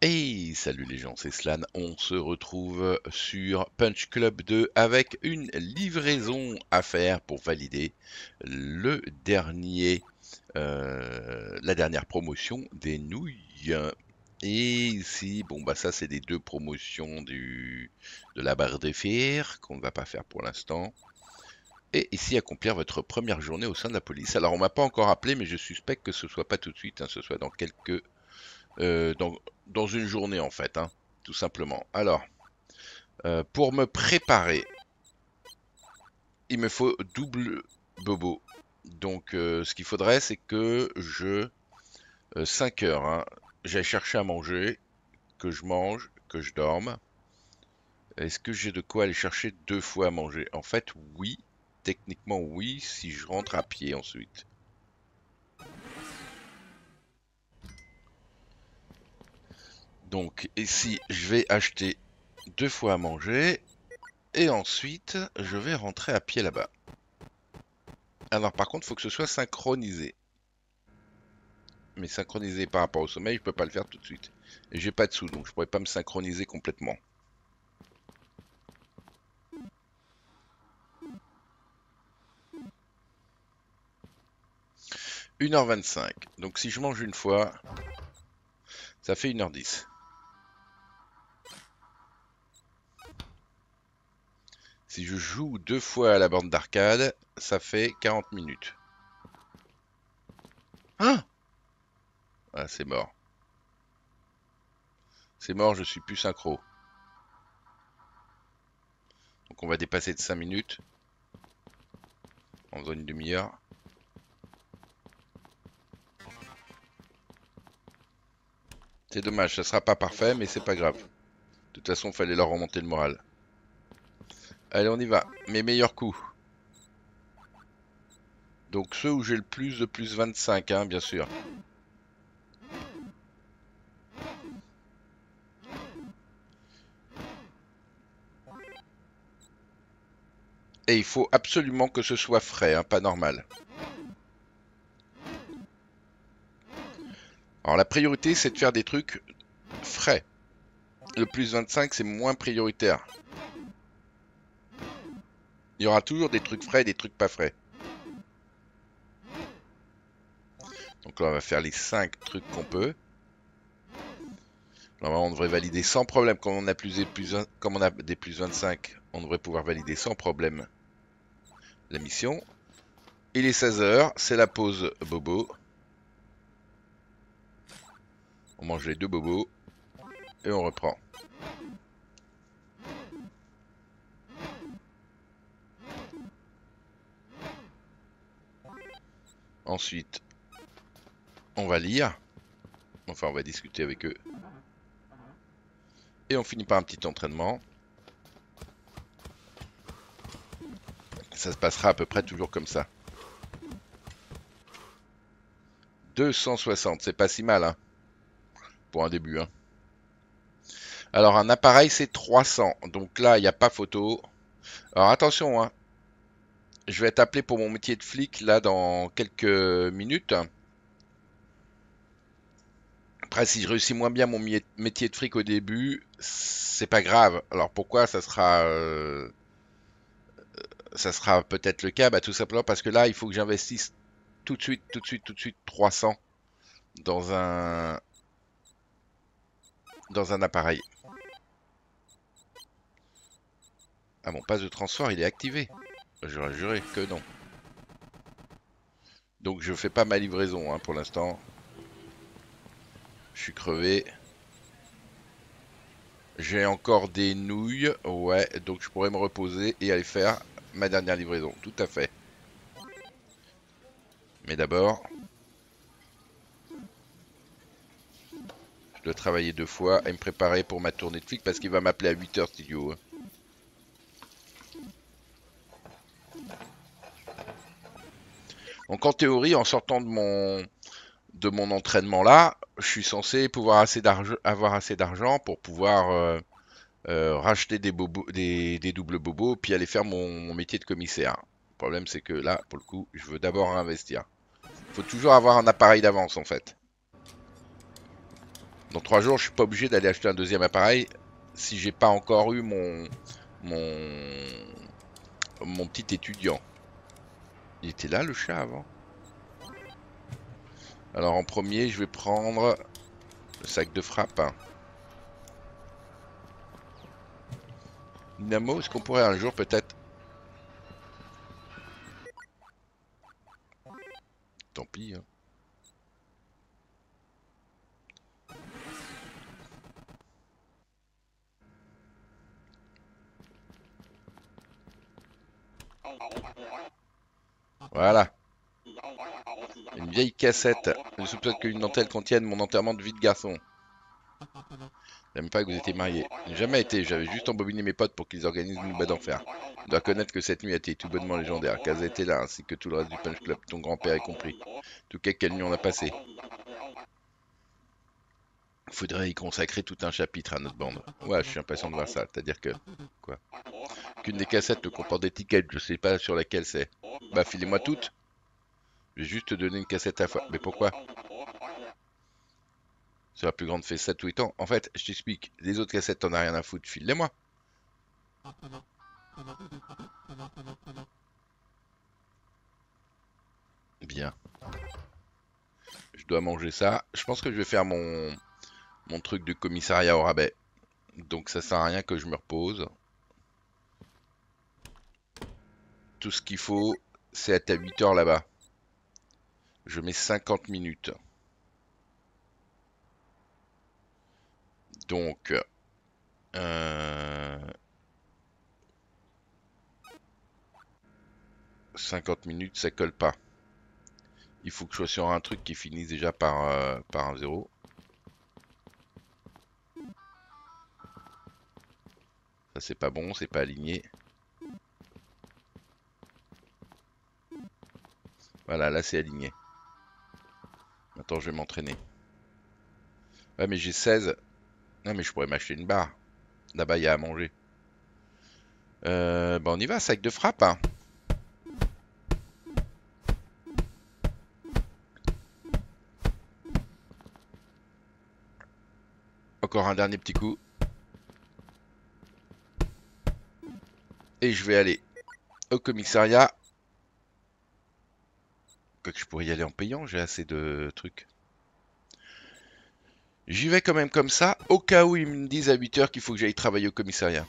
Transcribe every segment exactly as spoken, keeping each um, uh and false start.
Hey, salut les gens, c'est Slan. On se retrouve sur Punch Club deux avec une livraison à faire pour valider le dernier, euh, la dernière promotion des nouilles. Et ici, bon bah ça c'est les deux promotions du, de la barre des fers qu'on ne va pas faire pour l'instant. Et ici accomplir votre première journée au sein de la police. Alors on m'a pas encore appelé, mais je suspecte que ce soit pas tout de suite, hein, ce soit dans quelques euh, dans, dans une journée en fait, hein, tout simplement. Alors, euh, pour me préparer, il me faut double bobo. Donc, euh, ce qu'il faudrait, c'est que je euh, cinq heures, hein, j'aille chercher à manger, que je mange, que je dorme. Est-ce que j'ai de quoi aller chercher deux fois à manger? En fait, oui. Techniquement, oui, si je rentre à pied ensuite. Donc, ici, je vais acheter deux fois à manger. Et ensuite, je vais rentrer à pied là-bas. Alors par contre, il faut que ce soit synchronisé. Mais synchronisé par rapport au sommeil, je peux pas le faire tout de suite. Et j'ai pas de sous, donc je pourrais pas me synchroniser complètement. une heure vingt-cinq. Donc si je mange une fois, ça fait une heure dix. Si je joue deux fois à la bande d'arcade, ça fait quarante minutes. Ah, ah c'est mort. C'est mort, je suis plus synchro. Donc on va dépasser de cinq minutes. En faisant une demi-heure. C'est dommage, ça sera pas parfait, mais c'est pas grave. De toute façon, il fallait leur remonter le moral. Allez, on y va. Mes meilleurs coups. Donc ceux où j'ai le plus de plus vingt-cinq, hein, bien sûr. Et il faut absolument que ce soit frais, hein, pas normal. Alors la priorité, c'est de faire des trucs frais. Le plus vingt-cinq, c'est moins prioritaire. Il y aura toujours des trucs frais et des trucs pas frais. Donc là, on va faire les cinq trucs qu'on peut. Normalement, on devrait valider sans problème. Comme on a, plus des plus, comme on a des plus vingt-cinq, on devrait pouvoir valider sans problème la mission. Il est seize heures, c'est la pause bobo. On mange les deux bobos et on reprend. Ensuite, on va lire. Enfin, on va discuter avec eux. Et on finit par un petit entraînement. Ça se passera à peu près toujours comme ça. deux cent soixante, c'est pas si mal, hein, pour un début. Hein. Alors, un appareil, c'est trois cents. Donc là, il n'y a pas photo. Alors, attention, hein. Je vais être appelé pour mon métier de flic, là, dans quelques minutes. Après, si je réussis moins bien mon métier de flic au début, c'est pas grave. Alors, pourquoi ça sera... Euh, ça sera peut-être le cas? Bah, tout simplement parce que là, il faut que j'investisse tout de suite, tout de suite, tout de suite trois cents dans un... dans un appareil. Ah, mon passe de transfert, il est activé. J'aurais juré que non. Donc je fais pas ma livraison hein, pour l'instant. Je suis crevé. J'ai encore des nouilles. Ouais, donc je pourrais me reposer et aller faire ma dernière livraison. Tout à fait. Mais d'abord, je dois travailler deux fois et me préparer pour ma tournée de flic parce qu'il va m'appeler à huit heures studio. Donc en théorie, en sortant de mon de mon entraînement là, je suis censé pouvoir assez avoir assez d'argent pour pouvoir euh, euh, racheter des, bobos, des, des doubles bobos puis aller faire mon, mon métier de commissaire. Le problème c'est que là, pour le coup, je veux d'abord investir. Faut toujours avoir un appareil d'avance en fait. Dans trois jours, je suis pas obligé d'aller acheter un deuxième appareil si j'ai pas encore eu mon mon mon petit étudiant. Il était là le chat avant. Alors en premier, je vais prendre le sac de frappe. Dynamo, est-ce qu'on pourrait un jour peut-être... Tant pis. Hein. Voilà. Une vieille cassette. Je soupçonne que l'une d'entre elles contienne mon enterrement de vie de garçon. J'aime pas que vous étiez mariés. J'ai jamais été, j'avais juste embobiné mes potes pour qu'ils organisent une nouvelle d'enfer. Je dois connaître que cette nuit a été tout bonnement légendaire. Kaza était là, ainsi que tout le reste du Punch Club, ton grand-père y compris. Tout cas, quelle nuit on a passé. Faudrait y consacrer tout un chapitre à notre bande. Ouais, je suis impatient de voir ça. C'est-à-dire que... Quoi? Qu'une des cassettes ne comporte d'étiquette, je sais pas sur laquelle c'est. Bah, filez-moi toutes. Je vais juste te donner une cassette à la fois. Mais pourquoi? C'est la plus grande fait sept ou huit ans. En fait, je t'explique. Les autres cassettes, t'en as rien à foutre. File-les-moi. Bien. Je dois manger ça. Je pense que je vais faire mon, mon truc de commissariat au rabais. Donc ça sert à rien que je me repose. Tout ce qu'il faut, c'est être à huit heures là-bas. Je mets cinquante minutes. Donc... Euh, cinquante minutes, ça colle pas. Il faut que je sois sur un truc qui finisse déjà par, euh, par un zéro. Ça c'est pas bon, c'est pas aligné. Voilà, là c'est aligné. Maintenant je vais m'entraîner. Ouais mais j'ai seize. Non mais je pourrais m'acheter une barre. Là-bas il y a à manger. Euh, bah on y va, sac de frappe. Hein. Encore un dernier petit coup. Et je vais aller au commissariat. Quoique je pourrais y aller en payant, j'ai assez de trucs. J'y vais quand même comme ça, au cas où ils me disent à huit heures qu'il faut que j'aille travailler au commissariat.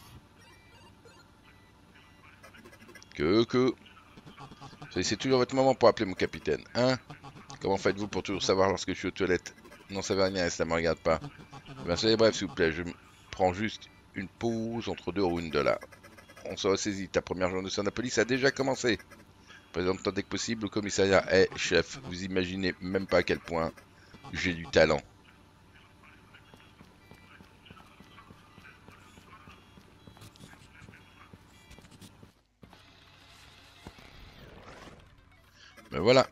Que que... C'est toujours votre moment pour appeler mon capitaine, hein? Comment faites-vous pour toujours savoir lorsque je suis aux toilettes? Non, ça va rien, ça me regarde pas. Ben, soyez bref, s'il vous plaît, je prends juste une pause entre deux rounds de là. On se ressaisit, ta première journée de la police a déjà commencé. Présente-toi dès que possible au commissariat. Eh, hey, chef, vous imaginez même pas à quel point j'ai du talent. Ben voilà.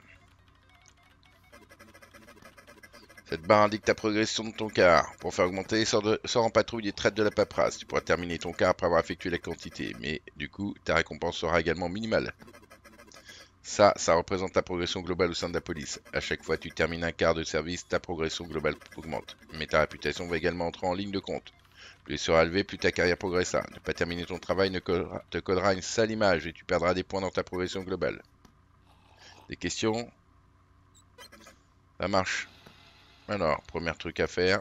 Cette barre indique ta progression de ton quart. Pour faire augmenter, sors, de, sors en patrouille et traite de la paperasse. Tu pourras terminer ton quart après avoir effectué la quantité. Mais du coup, ta récompense sera également minimale. Ça, ça représente ta progression globale au sein de la police. À chaque fois que tu termines un quart de service, ta progression globale augmente. Mais ta réputation va également entrer en ligne de compte. Plus elle sera élevée, plus ta carrière progressera. Ne pas terminer ton travail ne collera, te collera une sale image et tu perdras des points dans ta progression globale. Des questions? Ça marche. Alors, premier truc à faire.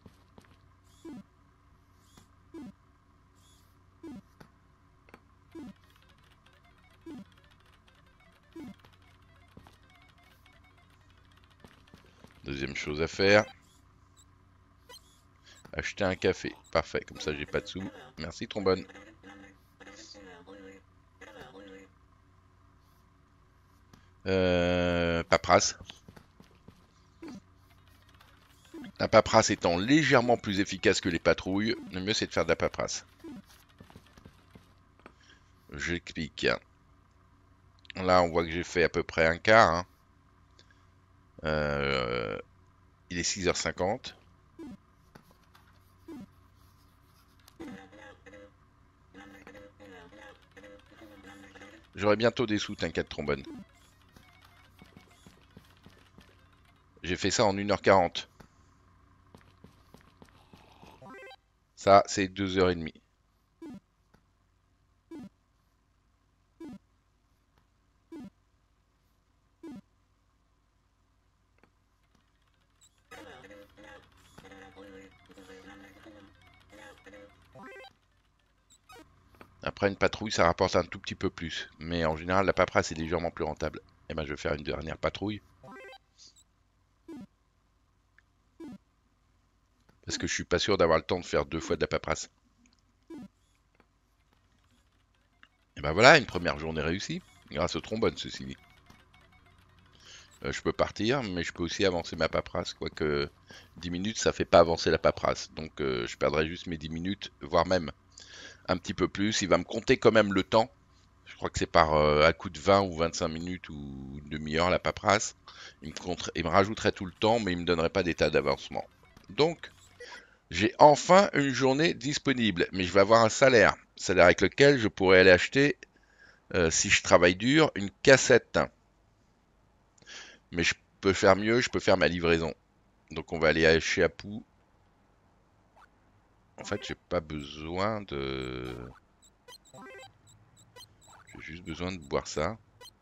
Deuxième chose à faire. Acheter un café. Parfait, comme ça j'ai pas de sous. Merci trombone. Euh, paperasse. La paperasse étant légèrement plus efficace que les patrouilles, le mieux c'est de faire de la paperasse. J'explique. Là on voit que j'ai fait à peu près un quart. Hein. Euh, il est six heures cinquante. J'aurai bientôt des sous, t'inquiète trombone. J'ai fait ça en une heure quarante. Ça, c'est deux heures trente. Après, une patrouille, ça rapporte un tout petit peu plus. Mais en général, la paperasse est légèrement plus rentable. Et ben, je vais faire une dernière patrouille. Parce que je suis pas sûr d'avoir le temps de faire deux fois de la paperasse. Et ben voilà, une première journée réussie. Grâce au trombone, ceci dit. Euh, je peux partir, mais je peux aussi avancer ma paperasse. Quoique dix minutes, ça fait pas avancer la paperasse. Donc euh, je perdrai juste mes dix minutes, voire même un petit peu plus. Il va me compter quand même le temps. Je crois que c'est par euh, à coup de vingt ou vingt-cinq minutes ou une demi-heure la paperasse. Il me, compterait, il me rajouterait tout le temps, mais il me donnerait pas d'état d'avancement. Donc, j'ai enfin une journée disponible, mais je vais avoir un salaire. Salaire avec lequel je pourrais aller acheter, euh, si je travaille dur, une cassette. Mais je peux faire mieux, je peux faire ma livraison. Donc on va aller chez Apu. En fait, j'ai pas besoin de... J'ai juste besoin de boire ça.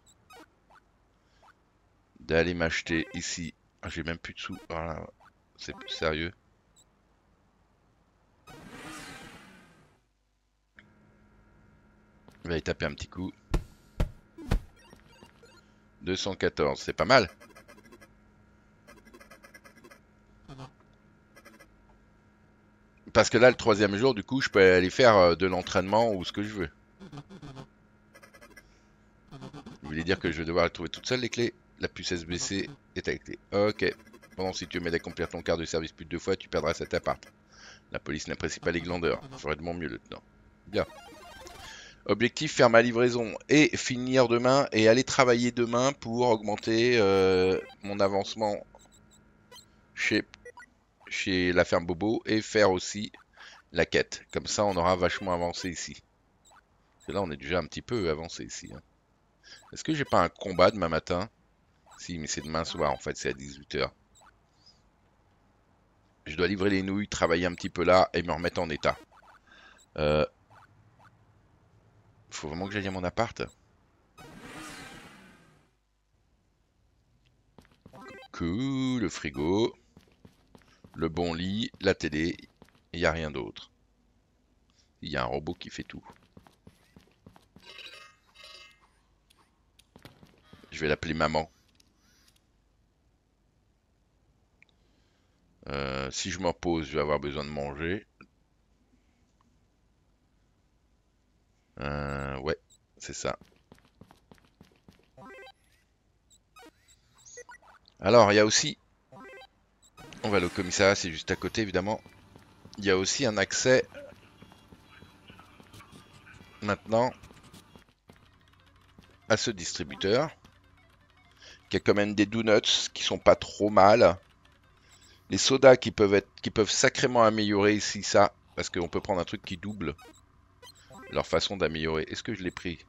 D'aller m'acheter ici. Ah, j'ai même plus de sous. Voilà. C'est plus sérieux. On va y taper un petit coup. deux cent quatorze, c'est pas mal. Parce que là, le troisième jour, du coup, je peux aller faire de l'entraînement ou ce que je veux. Vous voulez dire que je vais devoir trouver toute seule les clés? La puce S B C est avec clé. Ok. Bon, si tu m'aides à accomplir ton quart de service plus de deux fois, tu perdras cet appart. La police n'apprécie pas les glandeurs. Je ferai de mon mieux, lieutenant. Bien. Objectif, faire ma livraison et finir demain et aller travailler demain pour augmenter euh, mon avancement chez, chez la ferme Bobo et faire aussi la quête. Comme ça, on aura vachement avancé ici. Et là, on est déjà un petit peu avancé ici. Hein. Est-ce que j'ai pas un combat demain matin? Si, mais c'est demain soir, en fait, c'est à dix-huit heures. Je dois livrer les nouilles, travailler un petit peu là et me remettre en état. Euh... Faut vraiment que j'aille à mon appart. Cool, le frigo, le bon lit, la télé, il n'y a rien d'autre. Il y a un robot qui fait tout. Je vais l'appeler maman. Euh, si je me repose, je vais avoir besoin de manger. Euh, ouais, c'est ça. Alors, il y a aussi... On va aller au commissariat, c'est juste à côté, évidemment. Il y a aussi un accès... Maintenant... à ce distributeur. Qui a quand même des donuts qui sont pas trop mal. Les sodas qui peuvent être, qui peuvent sacrément améliorer ici ça, parce qu'on peut prendre un truc qui double leur façon d'améliorer. Est-ce que je l'ai pris?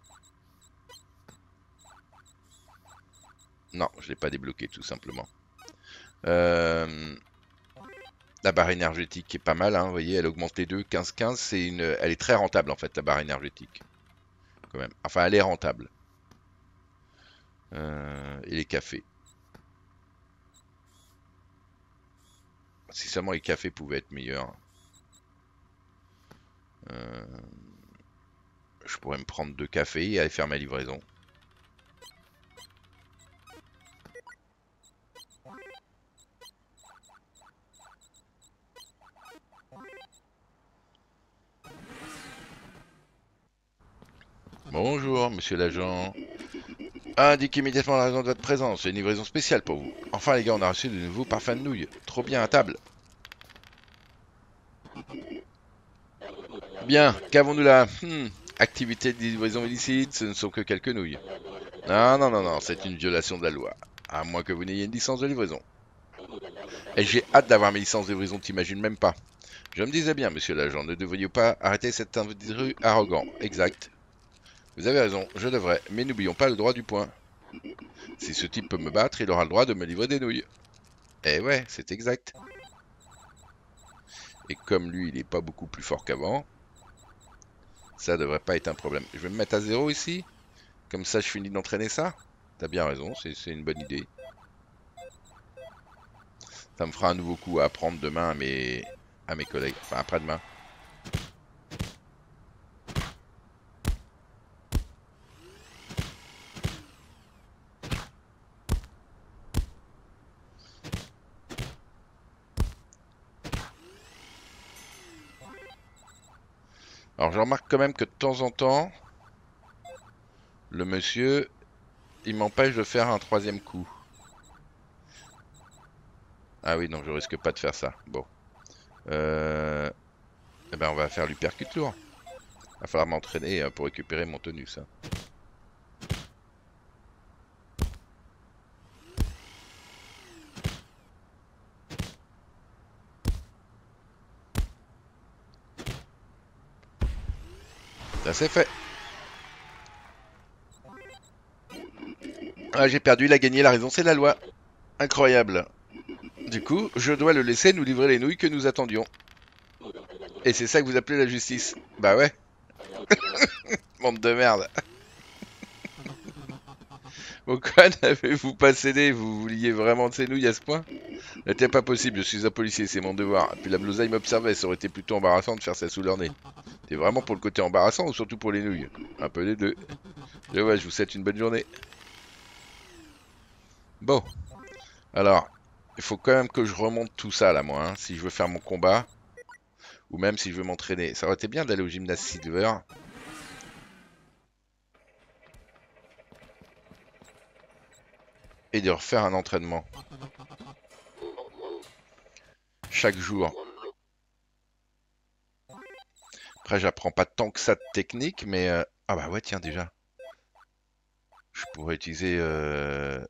Non, je l'ai pas débloqué tout simplement. Euh, la barre énergétique qui est pas mal, hein, vous voyez, elle augmente les deux, quinze quinze, c'est une, elle est très rentable en fait la barre énergétique, quand même. Enfin, elle est rentable. Euh, et les cafés. Si seulement les cafés pouvaient être meilleurs. Euh, je pourrais me prendre deux cafés et aller faire ma livraison. Bonjour, monsieur l'agent. Indiquez immédiatement la raison de votre présence. J'ai une livraison spéciale pour vous. Enfin, les gars, on a reçu de nouveaux parfums de nouilles. Trop bien à table. Bien, qu'avons-nous là? hmm. Activité de livraison illicite, ce ne sont que quelques nouilles. Non, non, non, non, c'est une violation de la loi. À moins que vous n'ayez une licence de livraison. Et j'ai hâte d'avoir mes licences de livraison, t'imagines même pas. Je me disais bien, monsieur l'agent, ne devriez pas arrêter cet individu arrogant. Exact. Vous avez raison, je devrais, mais n'oublions pas le droit du point. Si ce type peut me battre, il aura le droit de me livrer des nouilles. Eh ouais, c'est exact. Et comme lui, il est pas beaucoup plus fort qu'avant, ça devrait pas être un problème. Je vais me mettre à zéro ici. Comme ça, je finis d'entraîner ça. T'as bien raison, c'est une bonne idée. Ça me fera un nouveau coup à apprendre demain à mes, à mes collègues. Enfin, après-demain. Alors, je remarque quand même que de temps en temps, le monsieur, il m'empêche de faire un troisième coup. Ah oui, non, je risque pas de faire ça. Bon. Euh... Eh ben, on va faire l'hypercute lourd. Il va falloir m'entraîner pour récupérer mon tonus. Hein. Ça c'est fait. Ah, j'ai perdu, il a gagné, la raison c'est la loi. Incroyable. Du coup, je dois le laisser nous livrer les nouilles que nous attendions. Et c'est ça que vous appelez la justice? Bah ouais. Bande de merde. Pourquoi n'avez-vous pas cédé? Vous vouliez vraiment de ces nouilles à ce point? N'était pas possible, je suis un policier, c'est mon devoir. Puis la blousaille m'observait, ça aurait été plutôt embarrassant de faire ça sous leur nez. T'es vraiment pour le côté embarrassant ou surtout pour les nouilles? Un peu des deux. Et ouais, je vous souhaite une bonne journée. Bon, alors, il faut quand même que je remonte tout ça là, moi, hein, si je veux faire mon combat. Ou même si je veux m'entraîner. Ça aurait été bien d'aller au gymnase Silver. Et de refaire un entraînement. Chaque jour. Après, j'apprends pas tant que ça de technique, mais... Euh... Ah bah ouais, tiens, déjà. Je pourrais utiliser... Euh...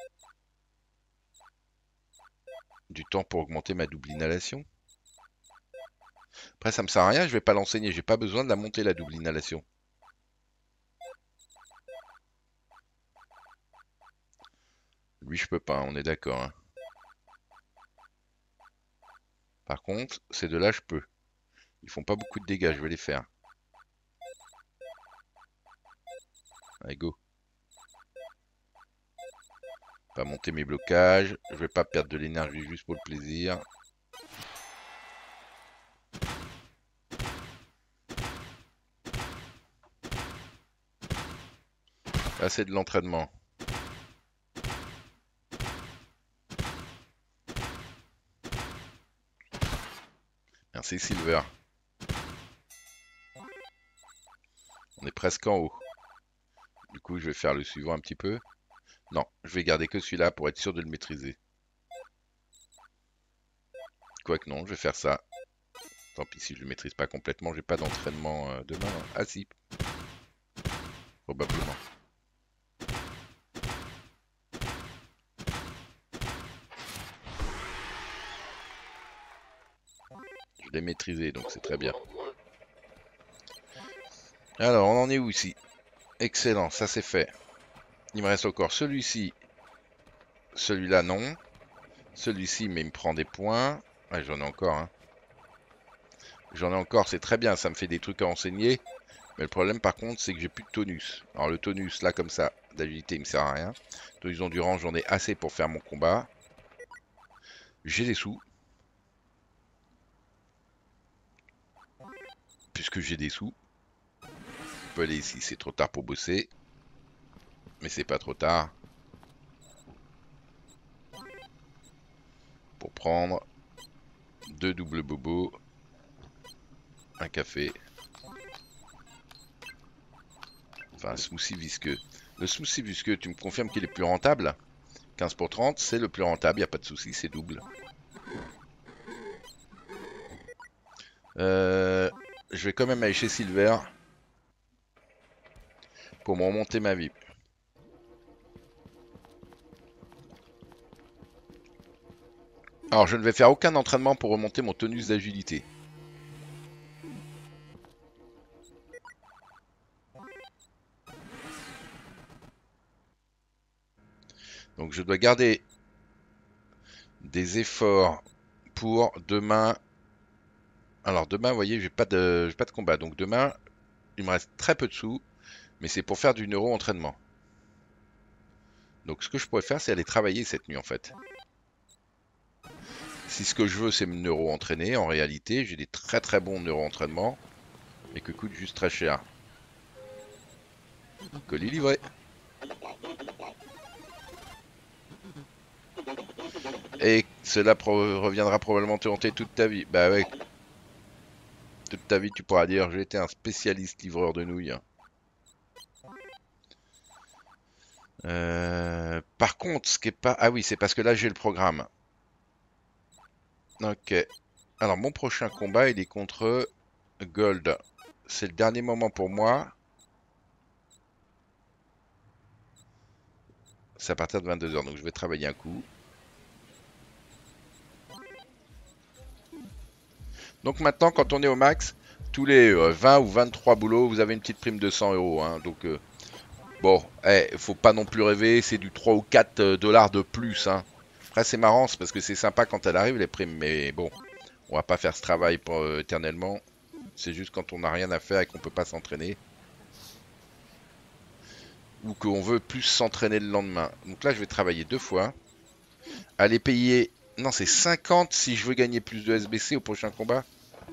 du temps pour augmenter ma double inhalation. Après, ça me sert à rien, je vais pas l'enseigner. J'ai pas besoin de la monter, la double inhalation. Lui, je peux pas, on est d'accord. Hein. Par contre, ces deux-là, je peux. Ils font pas beaucoup de dégâts, je vais les faire. Allez, go. Pas monter mes blocages. Je vais pas perdre de l'énergie juste pour le plaisir. Là, c'est de l'entraînement. Merci Silver. On est presque en haut. Du coup, je vais faire le suivant un petit peu. Non, je vais garder que celui-là pour être sûr de le maîtriser. Quoique non, je vais faire ça. Tant pis si je le maîtrise pas complètement, j'ai pas d'entraînement euh, demain. Ah si, probablement. Je l'ai maîtrisé, donc c'est très bien. Alors, on en est où ici? Excellent, ça c'est fait. Il me reste encore celui-ci. Celui-là, non. Celui-ci, mais il me prend des points. Ouais, j'en ai encore, hein. J'en ai encore, c'est très bien, ça me fait des trucs à enseigner. Mais le problème, par contre, c'est que j'ai plus de tonus. Alors, le tonus, là, comme ça, d'agilité, il me sert à rien. Tonus d'endurance, j'en ai assez pour faire mon combat. J'ai des sous. Puisque j'ai des sous. Je peux aller ici, c'est trop tard pour bosser. Mais c'est pas trop tard. Pour prendre deux doubles bobos. Un café. Enfin, un smoothie visqueux. Le smoothie visqueux, tu me confirmes qu'il est plus rentable? quinze pour trente, c'est le plus rentable, il n'y a pas de souci, c'est double. Euh, je vais quand même aller chez Silver pour me remonter ma vie. Alors, je ne vais faire aucun entraînement pour remonter mon tonus d'agilité. Donc, je dois garder des efforts pour demain Alors demain, vous voyez, j'ai pas de, j'ai pas de combat. Donc demain, il me reste très peu de sous, mais c'est pour faire du neuro-entraînement. Donc ce que je pourrais faire, c'est aller travailler cette nuit en fait. Si ce que je veux, c'est me neuro-entraîner, en réalité, j'ai des très très bons neuro-entraînements, mais que coûtent juste très cher. Colis livré. Et cela pro reviendra probablement te hanter toute ta vie. Bah ouais, toute ta vie, tu pourras dire, j'ai été un spécialiste livreur de nouilles. Euh, par contre, ce qui est pas... Ah oui, c'est parce que là, j'ai le programme. Ok. Alors, mon prochain combat, il est contre Gold. C'est le dernier moment pour moi. C'est à partir de vingt-deux heures, donc je vais travailler un coup. Donc maintenant, quand on est au max, tous les euh, vingt ou vingt-trois boulots, vous avez une petite prime de cent euros. Hein, donc, euh, bon, eh, faut pas non plus rêver, c'est du trois ou quatre euh, dollars de plus. Hein. Après, c'est marrant, c'est parce que c'est sympa quand elle arrive, les primes. Mais bon, on va pas faire ce travail pour, euh, éternellement. C'est juste quand on n'a rien à faire et qu'on peut pas s'entraîner. Ou qu'on veut plus s'entraîner le lendemain. Donc là, je vais travailler deux fois. Aller payer... Non, c'est cinquante si je veux gagner plus de S B C au prochain combat.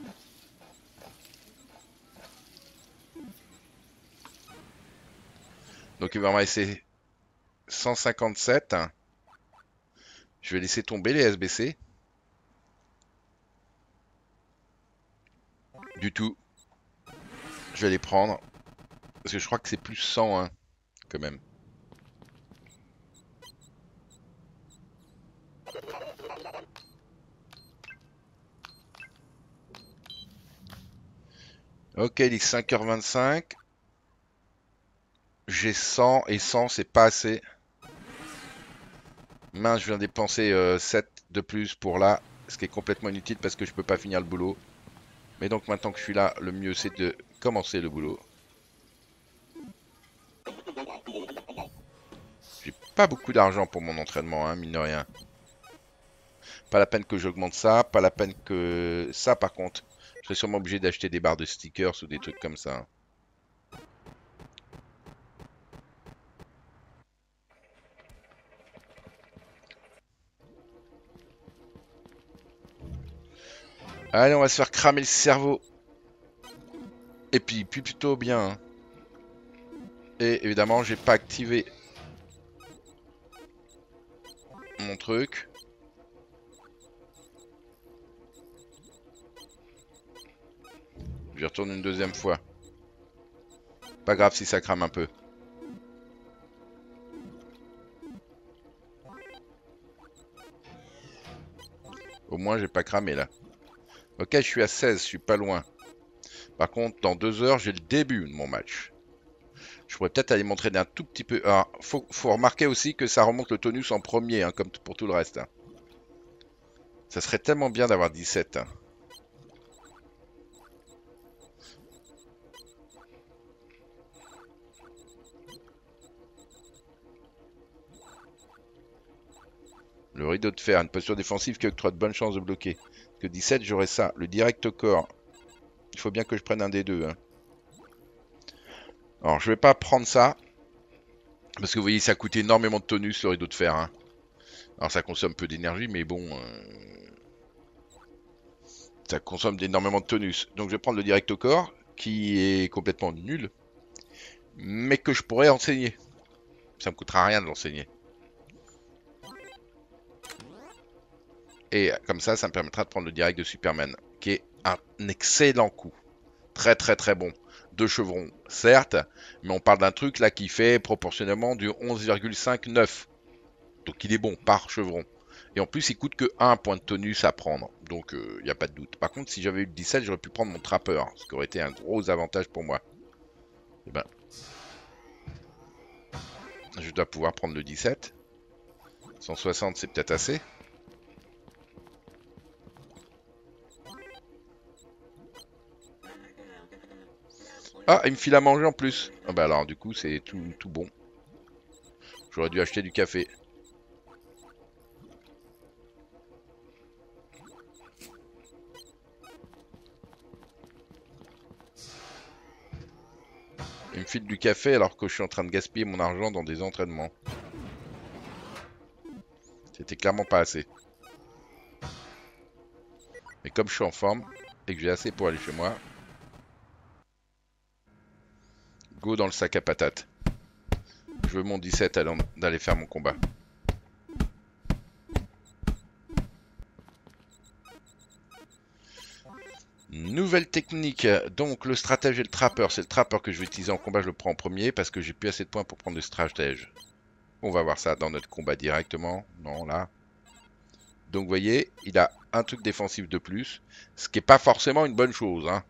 Donc il va me rester cent cinquante-sept. Je vais laisser tomber les S B C. Du tout. Je vais les prendre. Parce que je crois que c'est plus cent, hein, quand même. Ok, il est cinq heures vingt-cinq. J'ai cent et cent, c'est pas assez. Mince, je viens dépenser euh, sept de plus pour là. Ce qui est complètement inutile parce que je peux pas finir le boulot. Mais donc maintenant que je suis là, le mieux c'est de commencer le boulot. J'ai pas beaucoup d'argent pour mon entraînement, hein, mine de rien. Pas la peine que j'augmente ça, pas la peine que... Ça par contre, je serais sûrement obligé d'acheter des barres de stickers ou des trucs comme ça. Allez, on va se faire cramer le cerveau. Et puis, puis plutôt bien. Hein. Et évidemment, j'ai pas activé mon truc. Je retourne une deuxième fois. Pas grave si ça crame un peu. Au moins, j'ai pas cramé là. Ok, je suis à seize, je suis pas loin. Par contre, dans deux heures, j'ai le début de mon match. Je pourrais peut-être aller m'entraîner un tout petit peu. Alors, faut, faut remarquer aussi que ça remonte le tonus en premier, hein, comme pour tout le reste. Hein. Ça serait tellement bien d'avoir dix-sept. Hein. Le rideau de fer, une posture défensive qui octroie de bonnes chances de bloquer. Parce que dix-sept, j'aurais ça. Le direct au corps. Il faut bien que je prenne un des deux. Hein. Alors, je vais pas prendre ça. Parce que vous voyez, ça coûte énormément de tonus, le rideau de fer. Hein. Alors, ça consomme peu d'énergie, mais bon... Euh... Ça consomme énormément de tonus. Donc, je vais prendre le direct au corps, qui est complètement nul. Mais que je pourrais enseigner. Ça me coûtera rien de l'enseigner. Et comme ça, ça me permettra de prendre le direct de Superman, qui est un excellent coup. Très très très bon. Deux chevrons, certes, mais on parle d'un truc là qui fait proportionnellement du onze virgule cinq-neuf. Donc il est bon par chevron. Et en plus, il coûte que un point de tonus à prendre. Donc il euh, n'y a pas de doute. Par contre, si j'avais eu le dix-sept, j'aurais pu prendre mon trappeur. Ce qui aurait été un gros avantage pour moi. Et ben, je dois pouvoir prendre le dix-sept. cent soixante, c'est peut-être assez. Ah, il me file à manger en plus. Ah bah alors, du coup, c'est tout, tout bon. J'aurais dû acheter du café. Il me file du café alors que je suis en train de gaspiller mon argent dans des entraînements. C'était clairement pas assez. Mais comme je suis en forme et que j'ai assez pour aller chez moi, go dans le sac à patates. Je veux mon dix-sept avant d'aller faire mon combat. Nouvelle technique, donc le stratège et le trapper. C'est le trapper que je vais utiliser en combat, je le prends en premier parce que j'ai plus assez de points pour prendre le stratège. On va voir ça dans notre combat directement. Non, là. Donc vous voyez, il a un truc défensif de plus, ce qui n'est pas forcément une bonne chose, hein.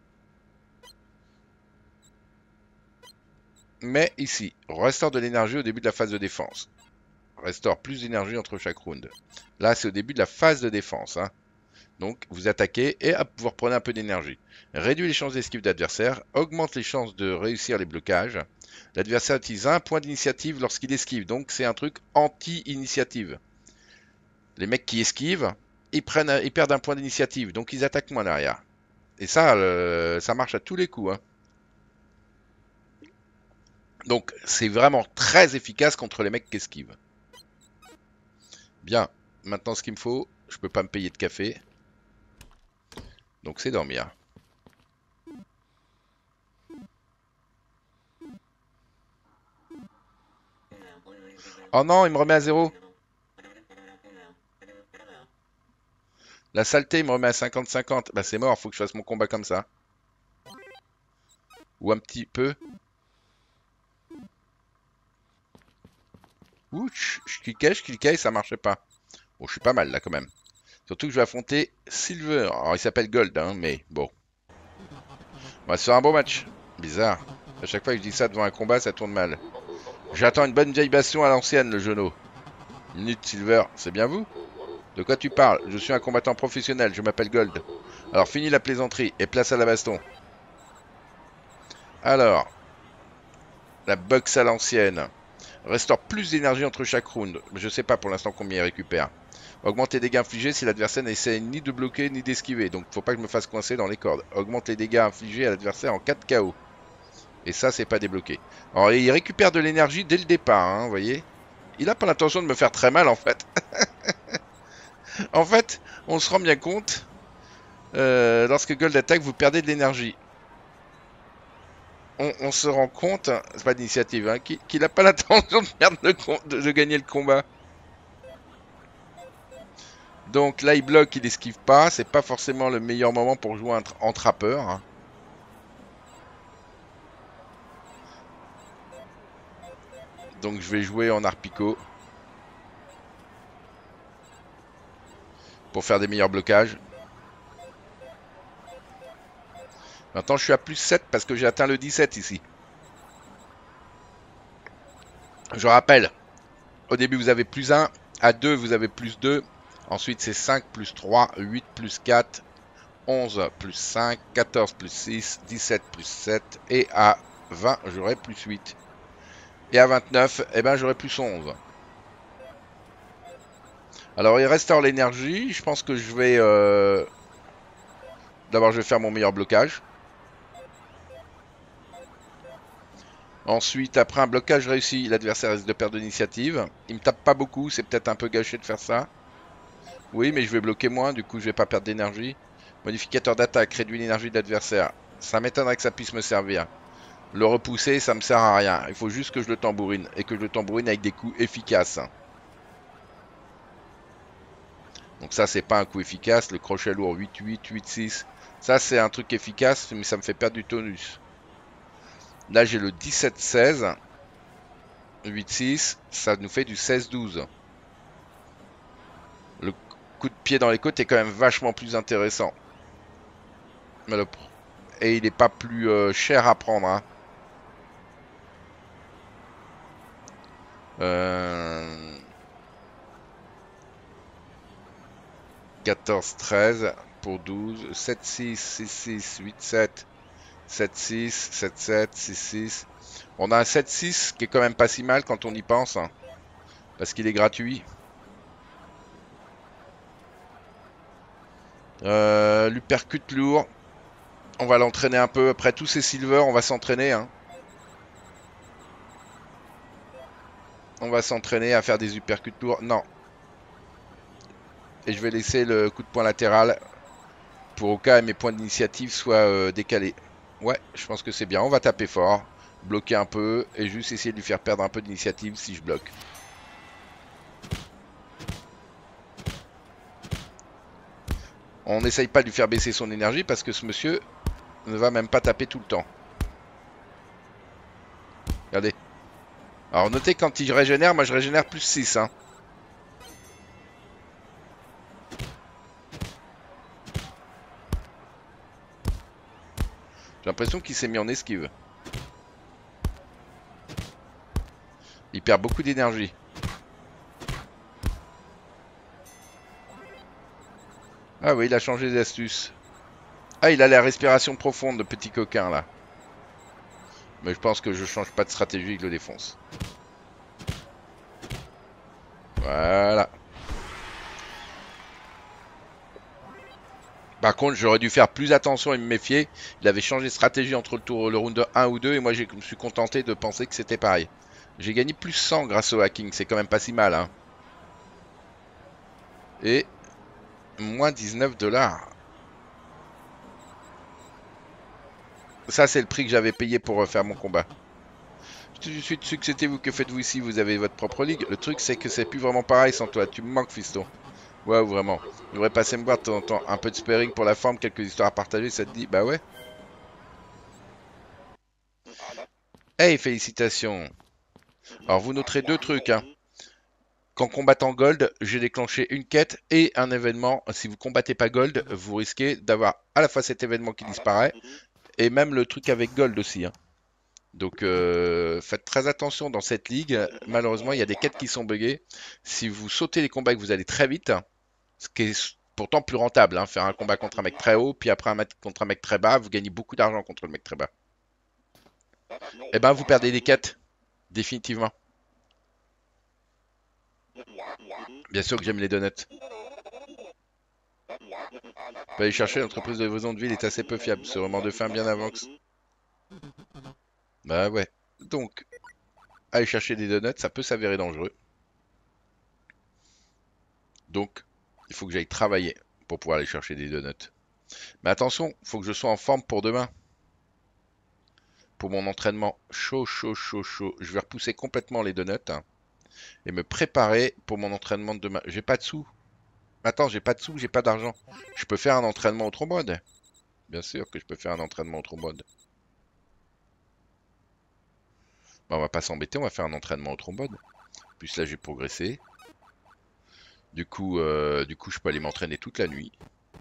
Mais ici, restaure de l'énergie au début de la phase de défense. Restaure plus d'énergie entre chaque round. Là, c'est au début de la phase de défense, hein. Donc, vous attaquez et hop, vous reprenez un peu d'énergie. Réduit les chances d'esquive d'adversaire, augmente les chances de réussir les blocages. L'adversaire utilise un point d'initiative lorsqu'il esquive, donc c'est un truc anti-initiative. Les mecs qui esquivent, ils, prennent, ils perdent un point d'initiative, donc ils attaquent moins derrière. Et ça, euh, ça marche à tous les coups, hein. Donc, c'est vraiment très efficace contre les mecs qui esquivent. Bien, maintenant ce qu'il me faut, je peux pas me payer de café. Donc c'est dormir. Oh non, il me remet à zéro. La saleté, il me remet à cinquante cinquante. Bah c'est mort, faut que je fasse mon combat comme ça. Ou un petit peu. Ouh, je cliquais, je cliquais et ça marchait pas. Bon, je suis pas mal là quand même. Surtout que je vais affronter Silver. Alors il s'appelle Gold, hein, mais bon. On va se faire un beau match. Bizarre. À chaque fois que je dis ça devant un combat, ça tourne mal. J'attends une bonne vieille bastion à l'ancienne, le genou. Minute Silver, c'est bien vous? De quoi tu parles? Je suis un combattant professionnel, je m'appelle Gold. Alors finis la plaisanterie et place à la baston. Alors, la boxe à l'ancienne. Restaure plus d'énergie entre chaque round. Je sais pas pour l'instant combien il récupère. Augmente les dégâts infligés si l'adversaire n'essaie ni de bloquer ni d'esquiver. Donc faut pas que je me fasse coincer dans les cordes. Augmente les dégâts infligés à l'adversaire en cas de K O. Et ça, c'est pas débloqué. Alors il récupère de l'énergie dès le départ, hein, vous voyez. Il a pas l'intention de me faire très mal en fait. En fait, on se rend bien compte, euh, lorsque Gold attaque, vous perdez de l'énergie. On, on se rend compte, c'est pas d'initiative, hein, qu'il n'a pas l'intention de, perdre le de, de gagner le combat. Donc là, il bloque, il esquive pas. C'est pas forcément le meilleur moment pour jouer en, en trappeur, hein. Donc je vais jouer en harpicot pour faire des meilleurs blocages. Maintenant, je suis à plus sept parce que j'ai atteint le dix-sept ici. Je rappelle, au début, vous avez plus un. À deux, vous avez plus deux. Ensuite, c'est cinq plus trois, huit plus quatre, onze plus cinq, quatorze plus six, dix-sept plus sept. Et à vingt, j'aurai plus huit. Et à vingt-neuf, eh ben, j'aurai plus onze. Alors, il restaure l'énergie. Je pense que je vais... Euh... D'abord, je vais faire mon meilleur blocage. Ensuite, après un blocage réussi, l'adversaire risque de perdre l'initiative. Il me tape pas beaucoup, c'est peut-être un peu gâché de faire ça. Oui, mais je vais bloquer moins, du coup je vais pas perdre d'énergie. Modificateur d'attaque, réduit l'énergie de l'adversaire. Ça m'étonnerait que ça puisse me servir. Le repousser, ça me sert à rien. Il faut juste que je le tambourine, et que je le tambourine avec des coups efficaces. Donc ça, c'est pas un coup efficace. Le crochet lourd, huit huit, huit six. Ça, c'est un truc efficace, mais ça me fait perdre du tonus. Là, j'ai le dix-sept seize. huit six, ça nous fait du seize douze. Le coup de pied dans les côtes est quand même vachement plus intéressant. Et il n'est pas plus euh, cher à prendre, hein. Euh... quatorze treize pour douze. sept six, six six, huit sept. sept six, sept sept, six six. On a un sept six qui est quand même pas si mal quand on y pense, hein, parce qu'il est gratuit. Euh, L'uppercut lourd. On va l'entraîner un peu. Après tous ces silver, on va s'entraîner, hein. On va s'entraîner à faire des uppercuts lourds. Non. Et je vais laisser le coup de poing latéral pour au cas où mes points d'initiative soient euh, décalés. Ouais, je pense que c'est bien. On va taper fort, bloquer un peu et juste essayer de lui faire perdre un peu d'initiative si je bloque. On n'essaye pas de lui faire baisser son énergie parce que ce monsieur ne va même pas taper tout le temps. Regardez. Alors notez quand il régénère, moi je régénère plus six. Hein. J'ai l'impression qu'il s'est mis en esquive. Il perd beaucoup d'énergie. Ah oui, il a changé d'astuce. Ah, il a la respiration profonde, le petit coquin là. Mais je pense que je change pas de stratégie, que je le défonce. Voilà. Par contre, j'aurais dû faire plus attention et me méfier. Il avait changé de stratégie entre le tour, le round un ou deux et moi je me suis contenté de penser que c'était pareil. J'ai gagné plus cent grâce au hacking, c'est quand même pas si mal. Hein. Et moins dix-neuf dollars. Ça, c'est le prix que j'avais payé pour faire mon combat. Tout de suite, succédez-vous, que faites-vous ici? Vous avez votre propre ligue. Le truc, c'est que c'est plus vraiment pareil sans toi. Tu me manques, fiston. Ouais, vraiment. Tu devrais passer me voir de temps en temps. Un peu de sparring pour la forme, quelques histoires à partager, ça te dit? Bah ouais. Hey, félicitations. Alors, vous noterez deux trucs, hein. Qu'en combattant Gold, j'ai déclenché une quête et un événement. Si vous combattez pas Gold, vous risquez d'avoir à la fois cet événement qui disparaît et même le truc avec Gold aussi. Hein. Donc euh, faites très attention dans cette ligue. Malheureusement, il y a des quêtes qui sont buggées. Si vous sautez les combats et que vous allez très vite, ce qui est pourtant plus rentable, hein, faire un combat contre un mec très haut, puis après un mec contre un mec très bas, vous gagnez beaucoup d'argent contre le mec très bas. Eh ben, vous perdez des quêtes, définitivement. Bien sûr que j'aime les donuts. Vous pouvez aller chercher, l'entreprise de livraison de ville est assez peu fiable. Ce roman de fin bien avant que... Bah ouais. Donc, aller chercher des donuts, ça peut s'avérer dangereux. Donc, il faut que j'aille travailler pour pouvoir aller chercher des donuts. Mais attention, il faut que je sois en forme pour demain. Pour mon entraînement chaud, chaud, chaud, chaud. Je vais repousser complètement les donuts hein, et me préparer pour mon entraînement de demain. J'ai pas de sous. Attends, j'ai pas de sous, j'ai pas d'argent. Je peux faire un entraînement au trombone. Bien sûr que je peux faire un entraînement au trombone. Bon, on va pas s'embêter, on va faire un entraînement au trombone. Puis là, j'ai progressé. Du coup, euh, du coup, je peux aller m'entraîner toute la nuit.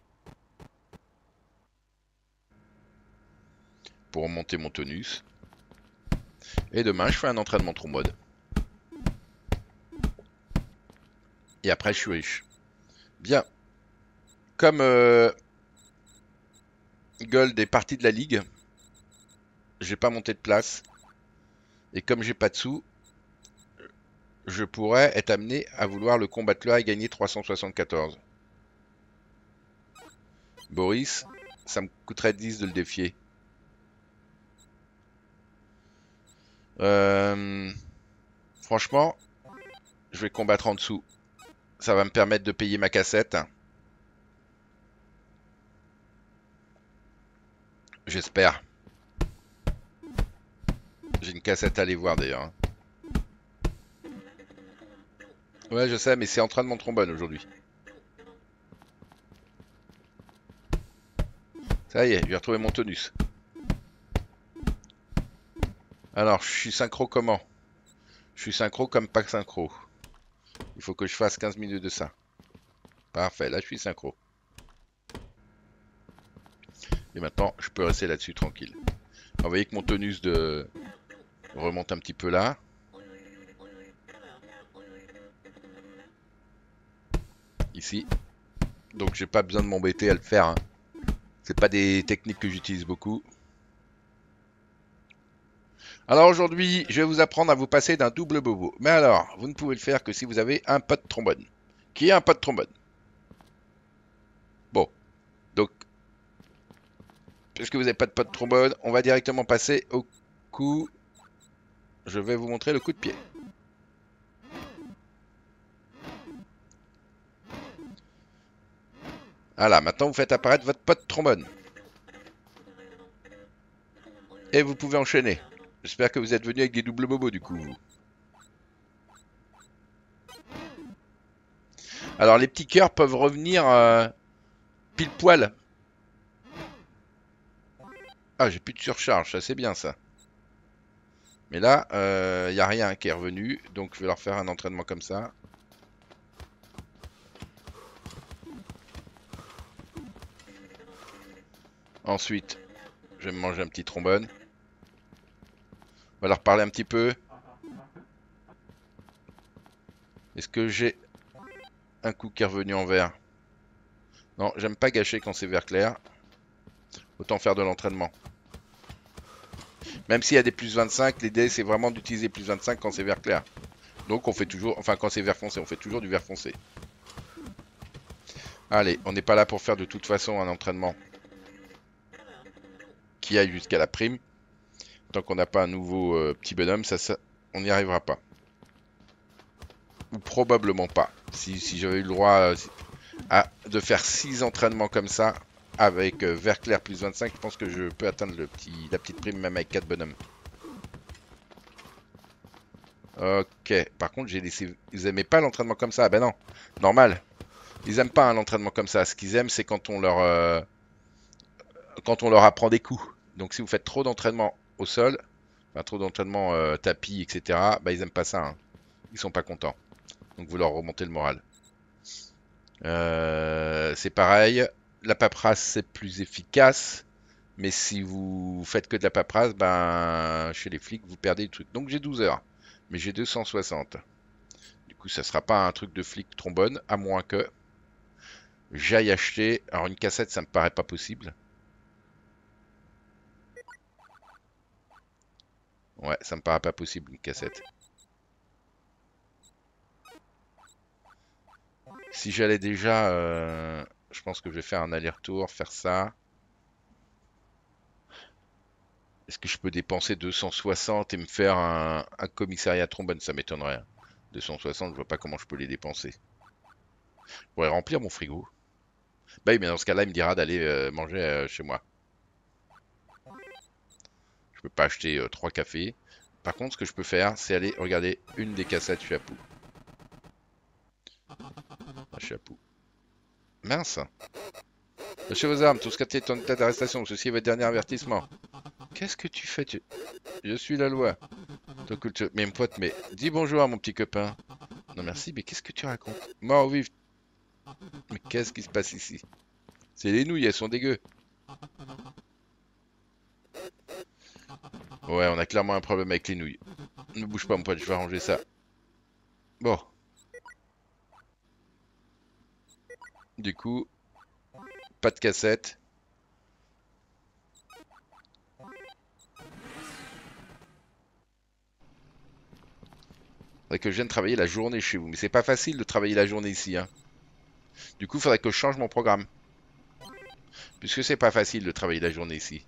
Pour remonter mon tonus. Et demain, je fais un entraînement trombone. Et après, je suis riche. Bien. Comme euh, Gold est parti de la ligue, j'ai pas monté de place. Et comme j'ai pas de sous, je pourrais être amené à vouloir le combattre là et gagner trois cent soixante-quatorze. Boris, ça me coûterait dix de le défier. Euh, franchement, je vais combattre en dessous. Ça va me permettre de payer ma cassette. J'espère. J'ai une cassette à aller voir d'ailleurs. Ouais, je sais, mais c'est en train de mon trombone aujourd'hui. Ça y est, j'ai retrouvé mon tonus. Alors, je suis synchro comment? Je suis synchro comme pas synchro. Il faut que je fasse quinze minutes de ça. Parfait, là je suis synchro. Et maintenant, je peux rester là-dessus tranquille. Alors, vous voyez que mon tonus de... remonte un petit peu là. Ici. Donc j'ai pas besoin de m'embêter à le faire. Hein. C'est pas des techniques que j'utilise beaucoup. Alors aujourd'hui, je vais vous apprendre à vous passer d'un double bobo. Mais alors, vous ne pouvez le faire que si vous avez un pote trombone. Qui est un pote trombone? Bon. Donc, puisque vous n'avez pas de pote trombone, on va directement passer au coup. Je vais vous montrer le coup de pied. Voilà, maintenant vous faites apparaître votre pote trombone. Et vous pouvez enchaîner. J'espère que vous êtes venu avec des doubles bobos du coup. Alors les petits cœurs peuvent revenir euh, pile poil. Ah, j'ai plus de surcharge, ça c'est bien ça. Mais là, il euh, n'y a rien qui est revenu, donc je vais leur faire un entraînement comme ça. Ensuite, je vais me manger un petit trombone. On va leur parler un petit peu. Est-ce que j'ai un coup qui est revenu en vert? Non, j'aime pas gâcher quand c'est vert clair. Autant faire de l'entraînement. Même s'il y a des plus vingt-cinq, l'idée c'est vraiment d'utiliser plus vingt-cinq quand c'est vert clair. Donc on fait toujours, enfin quand c'est vert foncé, on fait toujours du vert foncé. Allez, on n'est pas là pour faire de toute façon un entraînement qui aille jusqu'à la prime. Tant qu'on n'a pas un nouveau euh, petit bonhomme, ça, ça on n'y arrivera pas. Ou probablement pas. Si, si j'avais eu le droit euh, à, de faire six entraînements comme ça, avec euh, vert clair plus vingt-cinq, je pense que je peux atteindre le petit, la petite prime même avec quatre bonhommes. Ok, par contre j'ai laissé... Ils aimaient pas l'entraînement comme ça, ah ben non, normal. Ils aiment pas hein, l'entraînement comme ça, ce qu'ils aiment c'est quand on leur... Euh... quand on leur apprend des coups. Donc si vous faites trop d'entraînement au sol, enfin, trop d'entraînement euh, tapis, et cetera, bah ils aiment pas ça, hein. Ils sont pas contents. Donc vous leur remontez le moral. Euh, c'est pareil, la paperasse c'est plus efficace, mais si vous faites que de la paperasse, ben chez les flics vous perdez des trucs. Donc j'ai douze heures, mais j'ai deux cent soixante. Du coup ça sera pas un truc de flic trombone, à moins que j'aille acheter. Alors une cassette ça me paraît pas possible. Ouais, ça me paraît pas possible une cassette. Si j'allais déjà, euh, je pense que je vais faire un aller-retour, faire ça. Est-ce que je peux dépenser deux cent soixante et me faire un, un commissariat trombone? Ça m'étonnerait, hein. deux cent soixante, je vois pas comment je peux les dépenser. Je pourrais remplir mon frigo. Bah oui, mais dans ce cas-là, il me dira d'aller euh, manger euh, chez moi. Je peux pas acheter euh, trois cafés. Par contre, ce que je peux faire, c'est aller regarder une des cassettes chez Apu. Ah, chez Apu. Mince. Lâchez vos armes, tout ce qui est en état d'arrestation. Ceci est votre dernier avertissement. Qu'est-ce que tu fais tu... Je suis la loi. Mais mon pote, mais dis bonjour à mon petit copain. Non merci, mais qu'est-ce que tu racontes? Mort ou vif? Mais qu'est-ce qui se passe ici? C'est les nouilles, elles sont dégueu. Ouais, on a clairement un problème avec les nouilles. Ne bouge pas mon pote, je vais arranger ça. Bon. Du coup, pas de cassette. Faudrait que je vienne travailler la journée chez vous. Mais c'est pas facile de travailler la journée ici, hein. Du coup, faudrait que je change mon programme. Puisque c'est pas facile de travailler la journée ici.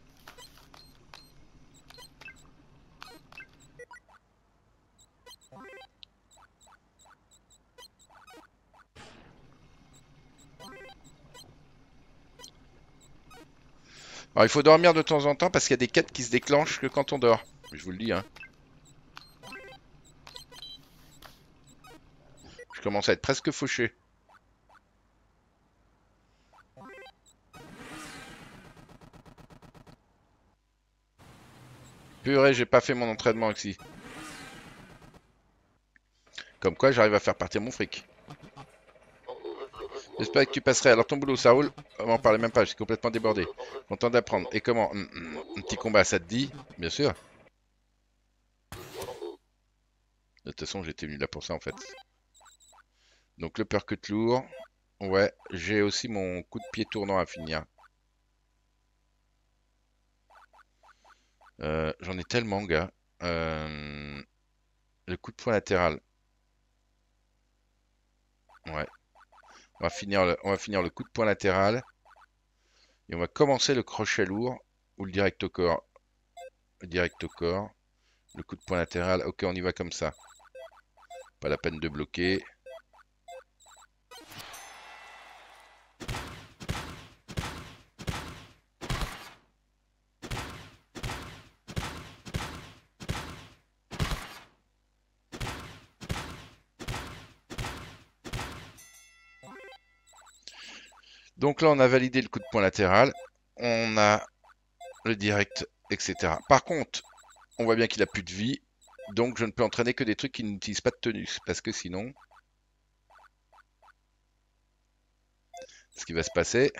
Alors, il faut dormir de temps en temps parce qu'il y a des quêtes qui se déclenchent que quand on dort. Je vous le dis, hein. Je commence à être presque fauché. Purée, j'ai pas fait mon entraînement ici. Comme quoi, j'arrive à faire partir mon fric. J'espère que tu passerais. Alors ton boulot, ça roule? On m'en parlait même pas, je suis complètement débordé. Content d'apprendre. Et comment? Hum, hum, Un petit combat, ça te dit? Bien sûr. De toute façon, j'étais venu là pour ça en fait. Donc le percut lourd. Ouais, j'ai aussi mon coup de pied tournant à finir. Euh, J'en ai tellement, gars. Euh, Le coup de poing latéral. Ouais. On va finir le, on va finir le coup de poing latéral. Et on va commencer le crochet lourd ou le direct au corps. Le direct au corps. Le coup de poing latéral. Ok, on y va comme ça. Pas la peine de bloquer. Donc là, on a validé le coup de poing latéral. On a le direct, et cetera. Par contre, on voit bien qu'il a plus de vie. Donc je ne peux entraîner que des trucs qui n'utilisent pas de tonus. Parce que sinon, ce qui va se passer,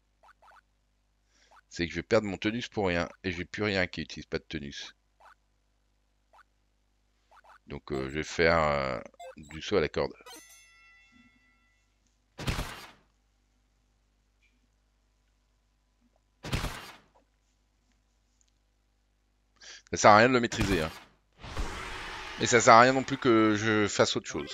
c'est que je vais perdre mon tonus pour rien. Et j'ai plus rien qui n'utilise pas de tonus. Donc euh, je vais faire euh, du saut à la corde. Ça sert à rien de le maîtriser. Hein. Et ça sert à rien non plus que je fasse autre chose.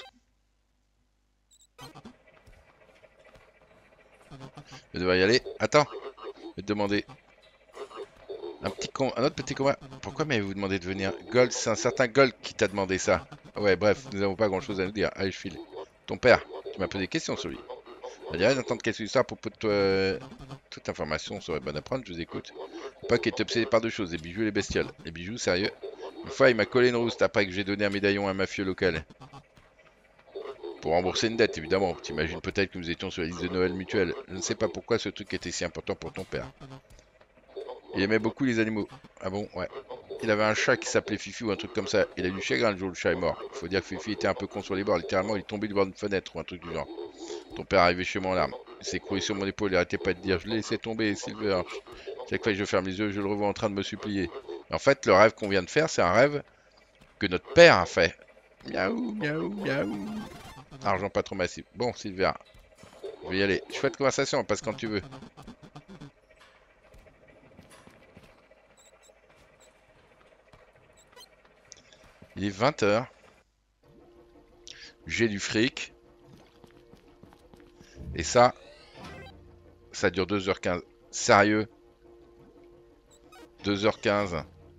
Je devrais y aller. Attends. Je vais te demander. Un, petit com... un autre petit combat. Pourquoi m'avez-vous demandé de venir? Gold, c'est un certain Gold qui t'a demandé ça. Ouais, bref, nous n'avons pas grand-chose à nous dire. Allez, je file. Ton père, tu m'as posé des questions sur lui. On dirait d'entendre quelque chose à propos de toi. Toute information serait bonne à prendre, je vous écoute. Pas qu'il est obsédé par deux choses, les bijoux et les bestioles. Les bijoux, sérieux? Une fois, il m'a collé une rouste après que j'ai donné un médaillon à un mafieux local. Pour rembourser une dette, évidemment. T'imagines peut-être que nous étions sur la liste de Noël mutuelle. Je ne sais pas pourquoi ce truc était si important pour ton père. Il aimait beaucoup les animaux. Ah bon? Ouais. Il avait un chat qui s'appelait Fifi ou un truc comme ça. Il a eu du chagrin le jour où le chat est mort. Il faut dire que Fifi était un peu con sur les bords. Littéralement, il est tombé du bord d'une fenêtre ou un truc du genre. Ton père est arrivé chez moi en larmes. Il s'est écroulé sur mon épaule. Il arrêtait pas de dire: je l'ai laissé tomber, Silver. Chaque fois que je ferme les yeux, je le revois en train de me supplier. En fait, le rêve qu'on vient de faire, c'est un rêve que notre père a fait. Miaou, miaou, miaou. Argent pas trop massif. Bon, Silver, je vais y aller. Chouette conversation, passe quand tu veux. Il est vingt heures. J'ai du fric. Et ça, ça dure deux heures quinze. Sérieux? deux heures quinze.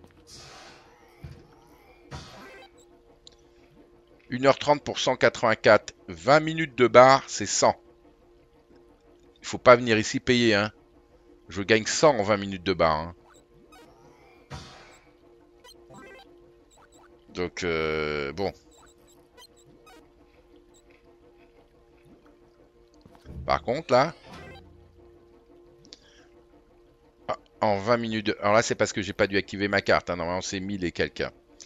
une heure trente pour cent quatre-vingt-quatre. vingt minutes de bar, c'est cent. Il faut pas venir ici payer, hein. Je gagne cent en vingt minutes de bar. Hein. Donc, euh, bon. Par contre, là, en vingt minutes de... Alors là, c'est parce que j'ai pas dû activer ma carte. Hein. Normalement, c'est mille et quelques.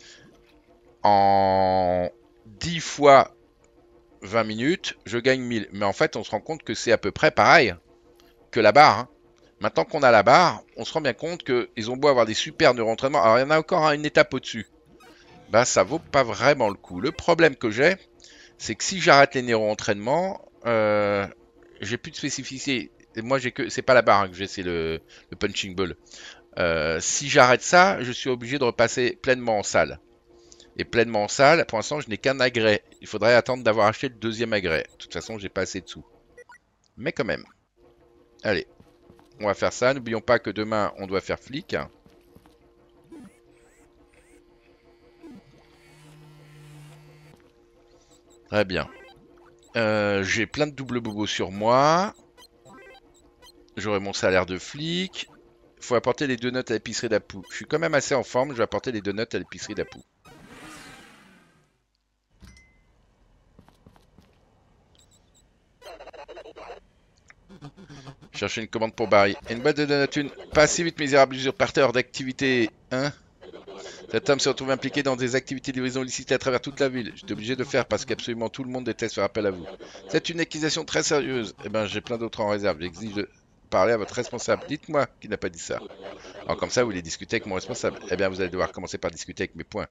En dix fois vingt minutes, je gagne mille. Mais en fait, on se rend compte que c'est à peu près pareil que la barre. Hein. Maintenant qu'on a la barre, on se rend bien compte qu'ils ont beau avoir des super neuroentraînements. Alors, il y en a encore une étape au-dessus. Bah, ça vaut pas vraiment le coup. Le problème que j'ai, c'est que si j'arrête les neuroentraînements, euh, j'ai plus de spécificité. Et moi, j'ai que, c'est pas la barre hein, que j'ai, c'est le, le punching ball. Euh, si j'arrête ça, je suis obligé de repasser pleinement en salle. Et pleinement en salle, pour l'instant, je n'ai qu'un agrès. Il faudrait attendre d'avoir acheté le deuxième agrès. De toute façon, j'ai pas assez de sous. Mais quand même. Allez, on va faire ça. N'oublions pas que demain, on doit faire flic. Très bien. Euh, j'ai plein de double bobos sur moi. J'aurai mon salaire de flic. Il faut apporter les deux notes à l'épicerie d'Apou. Je suis quand même assez en forme. Je vais apporter les deux notes à l'épicerie d'Apou. Chercher une commande pour Barry. Une boîte de donuts, une. Pas si vite, misérable usurpateur d'activité. Hein? Cet homme se retrouve impliqué dans des activités de livraison illicite à travers toute la ville. J'étais obligé de le faire parce qu'absolument tout le monde déteste faire appel à vous. C'est une accusation très sérieuse. Eh ben, j'ai plein d'autres en réserve. J'exige de parler à votre responsable. Dites-moi qui n'a pas dit ça. Alors, comme ça, vous voulez discuter avec mon responsable. Eh bien, vous allez devoir commencer par discuter avec mes points.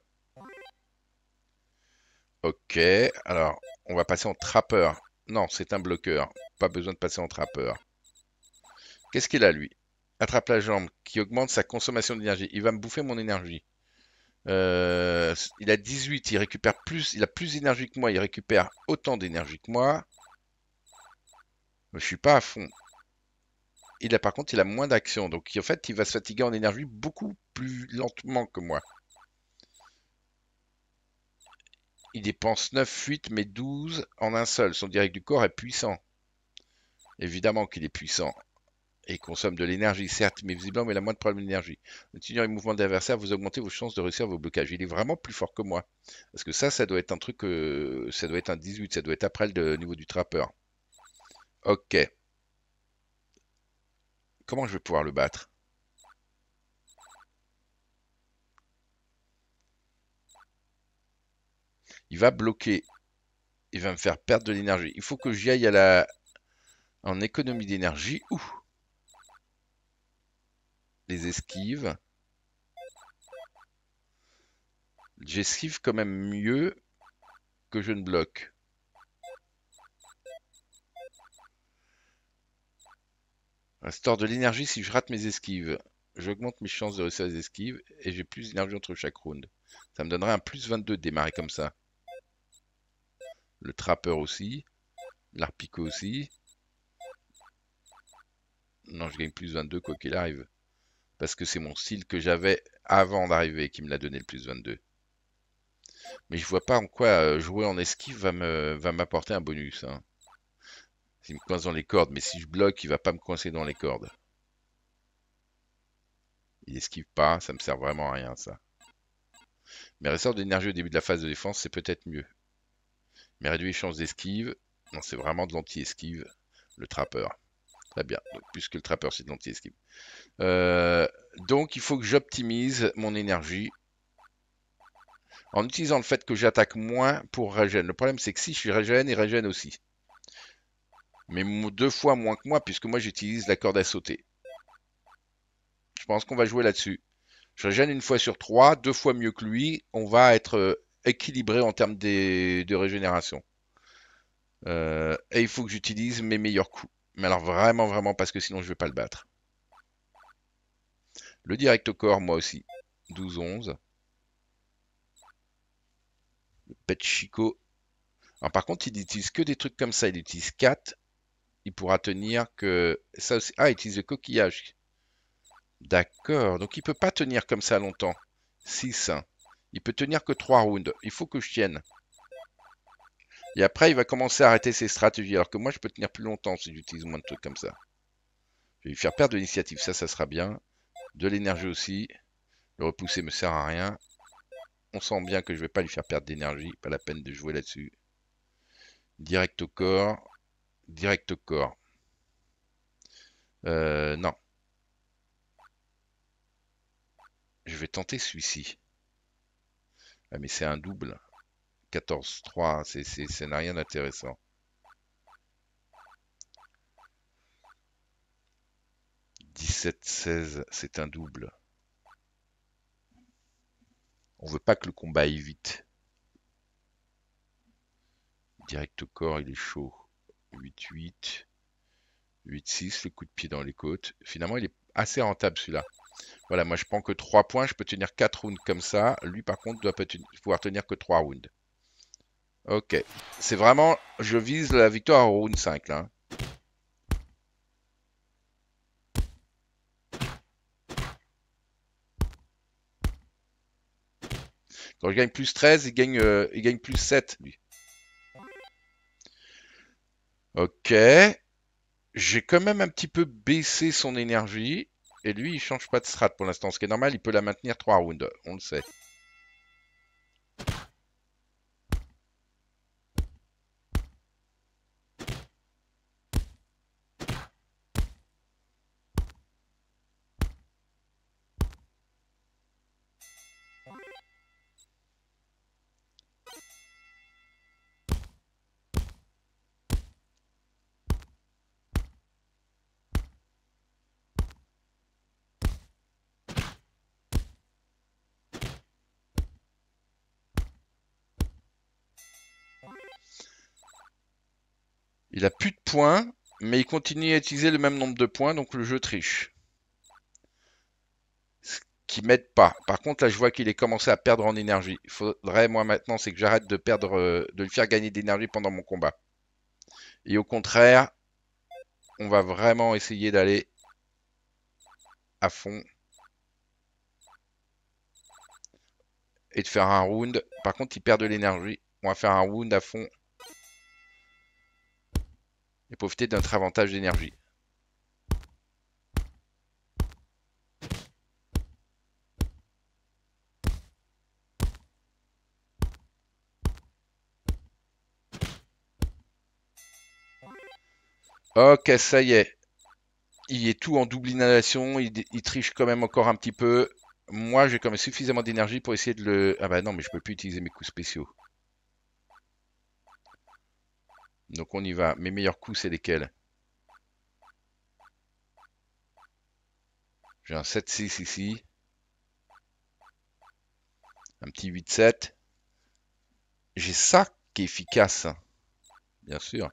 Ok. Alors, on va passer en trappeur. Non, c'est un bloqueur. Pas besoin de passer en trappeur. Qu'est-ce qu'il a, lui? Attrape la jambe, qui augmente sa consommation d'énergie. Il va me bouffer mon énergie. Euh, il a dix-huit, il récupère plus, il a plus d'énergie que moi, il récupère autant d'énergie que moi. Mais je suis pas à fond. Il a par contre, il a moins d'action, donc en fait, il va se fatiguer en énergie beaucoup plus lentement que moi. Il dépense neuf fuites, mais douze en un seul. Son direct du corps est puissant. Évidemment qu'il est puissant. Et il consomme de l'énergie, certes, mais visiblement, il a moins de problèmes d'énergie. En continuant les mouvements de l'adversaire, vous augmentez vos chances de réussir vos blocages. Il est vraiment plus fort que moi. Parce que ça, ça doit être un truc, euh, ça doit être un dix-huit, ça doit être après le niveau du trappeur. Ok. Comment je vais pouvoir le battre? Il va bloquer. Il va me faire perdre de l'énergie. Il faut que j'y aille à la... en économie d'énergie. Ouh! Les esquives. J'esquive quand même mieux que je ne bloque. Restaure de l'énergie si je rate mes esquives. J'augmente mes chances de réussir les esquives et j'ai plus d'énergie entre chaque round. Ça me donnerait un plus vingt-deux de démarrer comme ça. Le trappeur aussi. L'harpicot aussi. Non, je gagne plus vingt-deux quoi qu'il arrive. Parce que c'est mon style que j'avais avant d'arriver qui me l'a donné le plus vingt-deux. Mais je vois pas en quoi euh, jouer en esquive va me va m'apporter un bonus. Hein. Il me coince dans les cordes, mais si je bloque, il va pas me coincer dans les cordes. Il esquive pas, ça me sert vraiment à rien ça. Mais ressort d'énergie au début de la phase de défense, c'est peut-être mieux. Mais réduit les chances d'esquive. Non, c'est vraiment de l'anti-esquive. Le trappeur. Très bien. Donc, puisque le trappeur, c'est de l'anti-esquive. Euh, donc, il faut que j'optimise mon énergie en utilisant le fait que j'attaque moins pour régène. Le problème, c'est que si je régène, il régène aussi. Mais deux fois moins que moi, puisque moi, j'utilise la corde à sauter. Je pense qu'on va jouer là-dessus. Je régène une fois sur trois, deux fois mieux que lui. On va être euh, équilibré en termes de, de régénération. Euh, et il faut que j'utilise mes meilleurs coups. Mais alors vraiment, vraiment, parce que sinon je vais pas le battre. Le direct au corps, moi aussi. douze onze. Le pet Chico. Alors, par contre, il n'utilise que des trucs comme ça. Il utilise quatre. Il pourra tenir que... ça aussi. Ah, il utilise le coquillage. D'accord. Donc, il peut pas tenir comme ça longtemps. six. Il peut tenir que trois rounds. Il faut que je tienne. Et après, il va commencer à arrêter ses stratégies. Alors que moi, je peux tenir plus longtemps si j'utilise moins de trucs comme ça. Je vais lui faire perdre de l'initiative. Ça, ça sera bien. De l'énergie aussi. Le repousser me sert à rien. On sent bien que je vais pas lui faire perdre d'énergie. Pas la peine de jouer là-dessus. Direct au corps. Direct au corps. Euh, non. Je vais tenter celui-ci. Ah, mais c'est un double. quatorze trois. C'est, c'est, ça n'a rien d'intéressant. dix-sept seize. C'est un double. On veut pas que le combat aille vite. Direct au corps, il est chaud. huit huit. huit six, le coup de pied dans les côtes. Finalement, il est assez rentable celui-là. Voilà, moi je prends que trois points, je peux tenir quatre rounds comme ça. Lui par contre doit pouvoir tenir que trois rounds. Ok. C'est vraiment, je vise la victoire au round cinq là. Quand je gagne plus treize, il gagne, euh, il gagne plus sept lui. Ok. J'ai quand même un petit peu baissé son énergie. Et lui, il change pas de strat pour l'instant. Ce qui est normal, il peut la maintenir trois rounds. On le sait. Il a plus de points, mais il continue à utiliser le même nombre de points, donc le jeu triche. Ce qui m'aide pas. Par contre, là, je vois qu'il est commencé à perdre en énergie. Il faudrait, moi, maintenant, c'est que j'arrête de perdre, euh, de lui faire gagner d'énergie pendant mon combat. Et au contraire, on va vraiment essayer d'aller à fond et de faire un round. Par contre, il perd de l'énergie. On va faire un round à fond et profiter de notre avantage d'énergie. Ok, ça y est. il est tout en double inhalation, il, il triche quand même encore un petit peu. Moi, j'ai quand même suffisamment d'énergie pour essayer de le... Ah bah non, mais je peux plus utiliser mes coups spéciaux. Donc on y va. Mes meilleurs coups, c'est lesquels? J'ai un sept six ici. Un petit huit sept. J'ai ça qui est efficace, hein, bien sûr.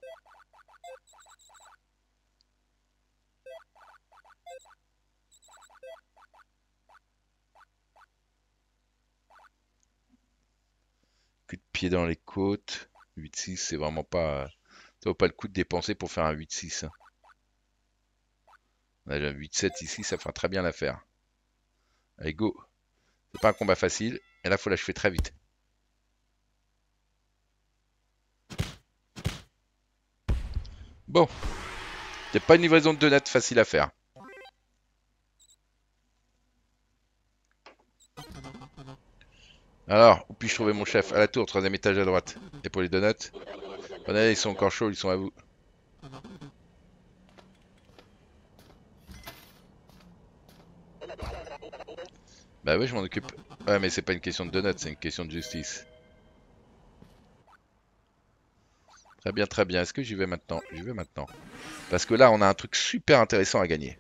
Coup de pied dans les côtes. huit six, c'est vraiment pas... Ça vaut pas le coup de dépenser pour faire un huit six. Hein. On a déjà un huit sept ici, ça fera très bien l'affaire. Allez, go. C'est pas un combat facile. Et là, faut l'achever très vite. Bon. C'est pas une livraison de donuts facile à faire. Alors, où puis-je trouver mon chef? À la tour, troisième étage à droite. Et pour les donuts? Regardez, ils sont encore chauds, ils sont à vous. Bah oui, je m'en occupe. Ouais, mais c'est pas une question de donuts, c'est une question de justice. Très bien, très bien. Est-ce que j'y vais maintenant? J'y vais maintenant. Parce que là, on a un truc super intéressant à gagner.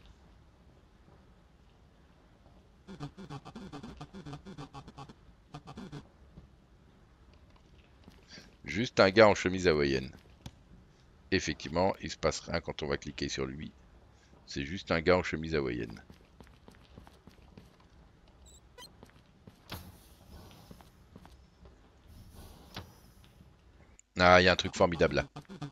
Juste un gars en chemise hawaïenne. Effectivement, il se passe rien quand on va cliquer sur lui. C'est juste un gars en chemise hawaïenne. Ah, il y a un truc formidable là.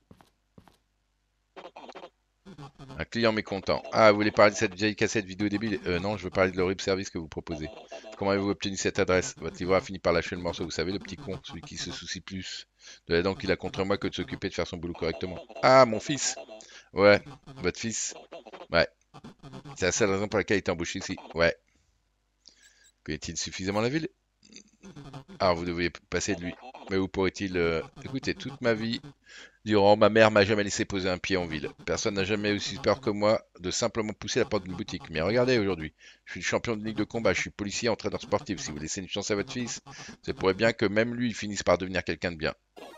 Un client mécontent. Ah, vous voulez parler de cette vieille cassette vidéo débile? Euh, non, je veux parler de l'horrible service que vous proposez. Comment avez-vous obtenu cette adresse? Votre livreur a fini par lâcher le morceau. Vous savez, le petit con, celui qui se soucie plus de la dent qu'il a contre moi que de s'occuper de faire son boulot correctement. Ah, mon fils. Ouais, votre fils. Ouais. C'est la seule raison pour laquelle il est embauché ici. Ouais. Connaît-il suffisamment la ville? Alors, vous devriez passer de lui. Mais où pourrait-il... euh, Écoutez, toute ma vie, durant, ma mère m'a jamais laissé poser un pied en ville. Personne n'a jamais eu aussi peur que moi de simplement pousser la porte d'une boutique. Mais regardez aujourd'hui, je suis le champion de ligue de combat, je suis policier, entraîneur sportif. Si vous laissez une chance à votre fils, c'est pourrait bien que même lui il finisse par devenir quelqu'un de bien.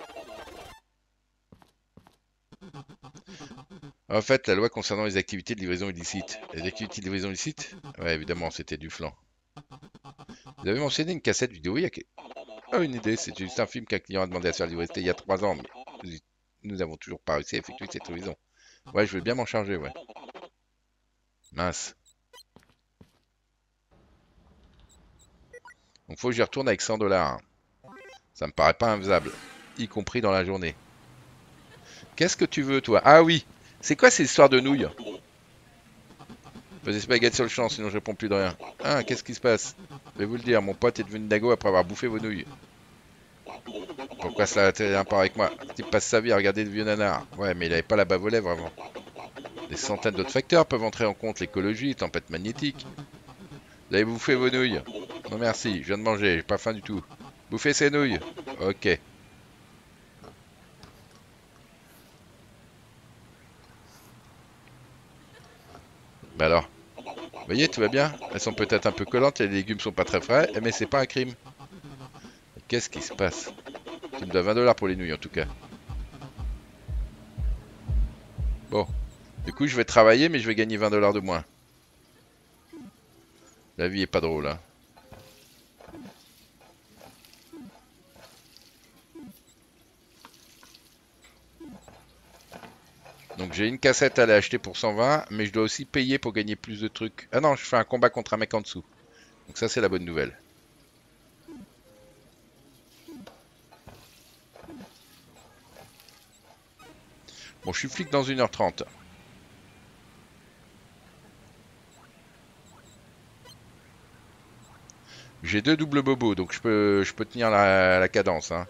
En fait, la loi concernant les activités de livraison illicite. Les activités de livraison illicite? Ouais, évidemment, c'était du flan. Vous avez mentionné une cassette vidéo il y a... Ah, une idée, c'est juste un film qu'un client a demandé à se faire livrer. C'était il y a trois ans, mais nous, nous avons toujours pas réussi à effectuer cette livraison. Ouais, je veux bien m'en charger, ouais. Mince. Donc faut que j'y retourne avec cent dollars. Ça me paraît pas infaisable, y compris dans la journée. Qu'est-ce que tu veux, toi? Ah oui, c'est quoi ces histoires de nouilles? Fais des spaghettis sur le champ, sinon je réponds plus de rien. Ah, qu'est-ce qui se passe? Je vais vous le dire, mon pote est devenu dago après avoir bouffé vos nouilles. Pourquoi cela a un rapport avec moi? Il passe sa vie à regarder le vieux nanar. Ouais, mais il avait pas la bave aux lèvres avant. Des centaines d'autres facteurs peuvent entrer en compte, l'écologie, tempête magnétique. Vous avez bouffé vos nouilles? Non merci, je viens de manger, j'ai pas faim du tout. Bouffez ces nouilles? Ok. Bah alors, vous voyez, tout va bien. Elles sont peut-être un peu collantes, les légumes sont pas très frais, mais c'est pas un crime. Qu'est-ce qui se passe? Tu me dois vingt dollars pour les nouilles en tout cas. Bon, du coup je vais travailler, mais je vais gagner vingt dollars de moins. La vie est pas drôle, hein. Donc j'ai une cassette à aller acheter pour cent vingt, mais je dois aussi payer pour gagner plus de trucs. Ah non, je fais un combat contre un mec en dessous. Donc ça c'est la bonne nouvelle. Bon, je suis flic dans une heure trente. J'ai deux doubles bobos, donc je peux, je peux tenir la, la cadence, hein.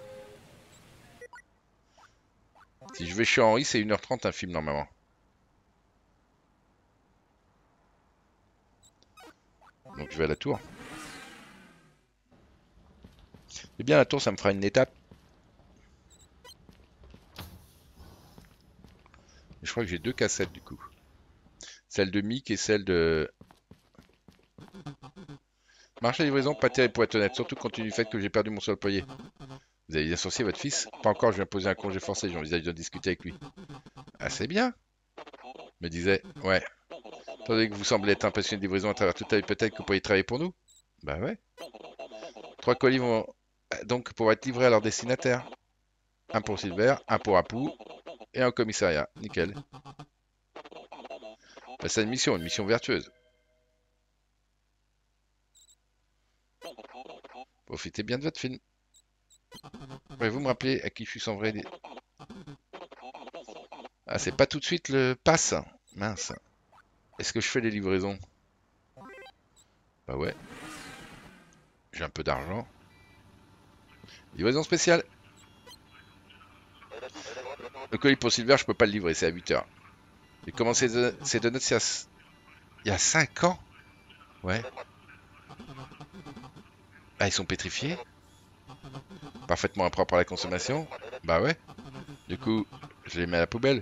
Si je vais chez Henri, c'est une heure trente un film normalement. Donc je vais à la tour. Eh bien, la tour, ça me fera une étape. Je crois que j'ai deux cassettes du coup. Celle de Mick et celle de... Marché de livraison, pas terrible pour être honnête, surtout compte tenu du fait que j'ai perdu mon seul employé. Vous avez associé votre fils? Pas encore, je viens poser un congé forcé, j'envisage de discuter avec lui. Ah, c'est bien, me disait. Ouais. Tandis que vous semblez être un passionné de livraison à travers toute la vie, peut-être que vous pourriez travailler pour nous? Bah ouais. Trois colis vont donc pouvoir être livrés à leur destinataire. Un pour Silver, un pour Apu et un au commissariat. Nickel. Bah, c'est une mission, une mission vertueuse. Profitez bien de votre film. Pouvez-vous me rappeler à qui je suis sans vrai? Ah, c'est pas tout de suite le pass? Mince. Est-ce que je fais les livraisons? Bah ouais. J'ai un peu d'argent. Livraison spéciale. Le colis pour Silver, je peux pas le livrer, c'est à huit heures. J'ai commencé ces donuts il y a cinq ans? Ouais. Ah, ils sont pétrifiés? Parfaitement impropres à la consommation? Bah ouais. Du coup, je les mets à la poubelle.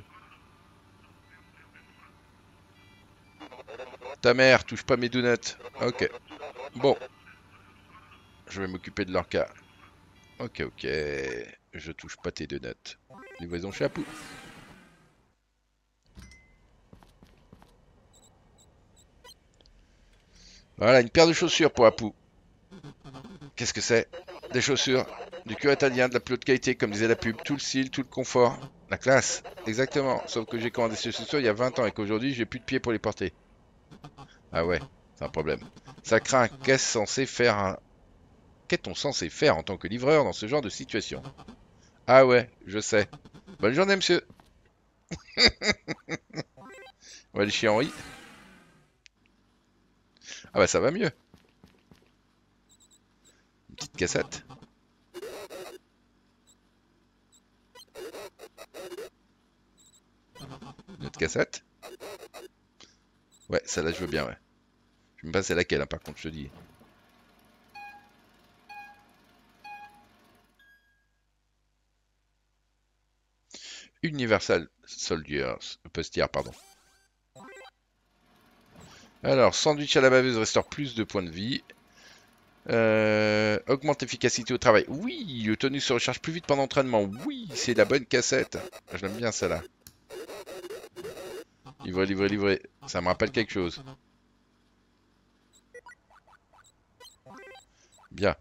Ta mère, touche pas mes donuts. Ok. Bon. Je vais m'occuper de leur cas. Ok, ok. Je touche pas tes donuts. Livraison chez Apu. Voilà, une paire de chaussures pour Apu. Qu'est-ce que c'est? Des chaussures, du cuir italien, de la plus haute qualité, comme disait la pub. Tout le style, tout le confort. La classe. Exactement. Sauf que j'ai commandé ces chaussures il y a vingt ans et qu'aujourd'hui, j'ai plus de pieds pour les porter. Ah ouais, c'est un problème. Ça craint. Qu'est-ce censé faire un... Qu'est-on censé faire en tant que livreur dans ce genre de situation? Ah ouais, je sais. Bonne journée, monsieur. On va aller chez Henri. Ah bah ça va mieux. Une petite cassette. Une autre cassette. Ouais, celle-là je veux bien, ouais. Je me passe c'est laquelle, hein, par contre, je te dis. Universal Soldiers. Postière, pardon. Alors, sandwich à la baveuse restaure plus de points de vie. Euh, augmente l'efficacité au travail. Oui, le tonus se recharge plus vite pendant l'entraînement. Oui, c'est la bonne cassette. Je l'aime bien celle-là. Livrer, livrer, livrer. Ça me rappelle quelque chose. Bien.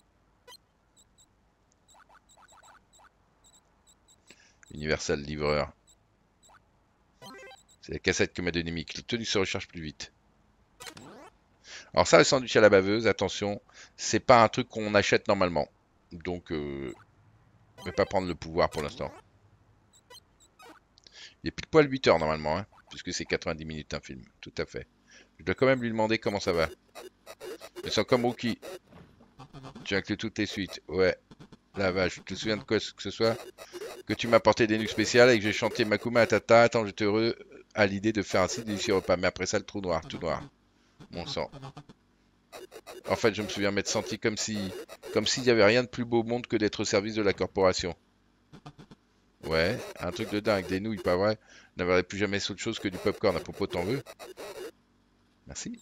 Universal livreur. C'est la cassette que m'a donné Mick. Le tonus se recharge plus vite. Alors ça, le sandwich à la baveuse, attention, c'est pas un truc qu'on achète normalement. Donc, euh, je vais pas prendre le pouvoir pour l'instant. Il est pile poil huit heures normalement, hein, puisque c'est quatre-vingt-dix minutes un film. Tout à fait. Je dois quand même lui demander comment ça va. Je sens comme Rookie. Tu inclus toutes les suites. Ouais. La vache, tu te souviens de quoi que ce soit? Que tu m'as apporté des nuits spéciales et que j'ai chanté Makuma à Tata. Attends, j'étais heureux à l'idée de faire un si délicieux repas. Mais après ça, le trou noir, tout noir. Mon sang. En fait, je me souviens m'être senti comme si, comme s'il n'y avait rien de plus beau au monde que d'être au service de la corporation. Ouais, un truc de dingue, des nouilles, pas vrai? Je n'avais plus jamais autre chose que du popcorn. À propos, t'en veux? Merci.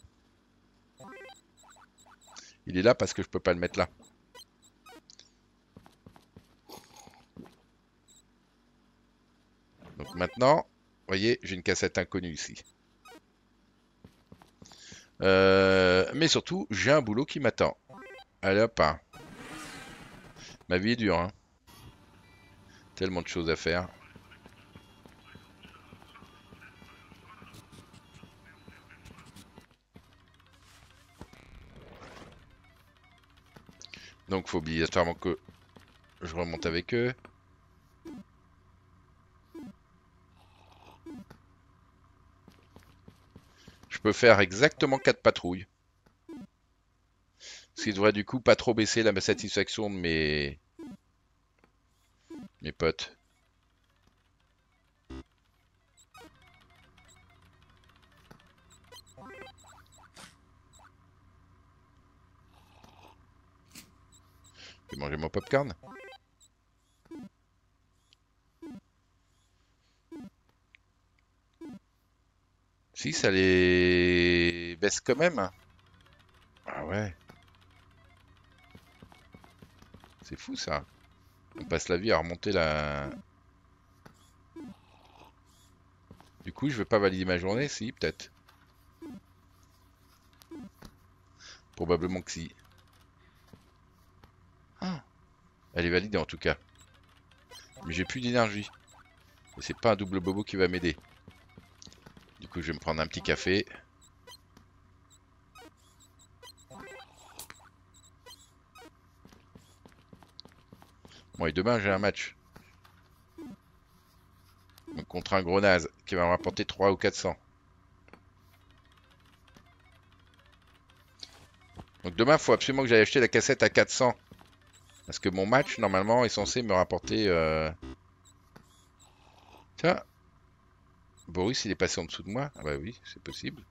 Il est là parce que je peux pas le mettre là. Donc maintenant, vous voyez, j'ai une cassette inconnue ici. Euh, mais surtout, j'ai un boulot qui m'attend. Allez hop, hein. Ma vie est dure, hein. Tellement de choses à faire. Donc, faut obligatoirement que je remonte avec eux. Je peux faire exactement quatre patrouilles. Ce qui devrait du coup pas trop baisser la satisfaction de mes, mes potes. Je vais manger mon popcorn. Si, ça les baisse quand même. Ah ouais. C'est fou ça. On passe la vie à remonter la... Du coup, je vais pas valider ma journée, si, peut-être. Probablement que si. Ah, elle est validée en tout cas. Mais j'ai plus d'énergie. Et c'est pas un double bobo qui va m'aider. Du coup, je vais me prendre un petit café. Bon, et demain, j'ai un match. Donc, contre un gros naze qui va me rapporter trois ou quatre cents. Donc demain, il faut absolument que j'aille acheter la cassette à quatre cents. Parce que mon match, normalement, est censé me rapporter... Euh... Tiens, Boris, il est passé en dessous de moi. Ah bah oui, c'est possible.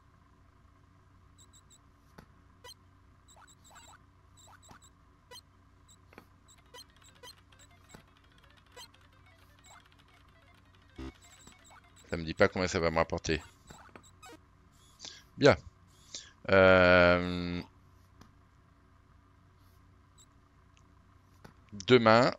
Ça me dit pas combien ça va me rapporter. Bien. Euh... Demain,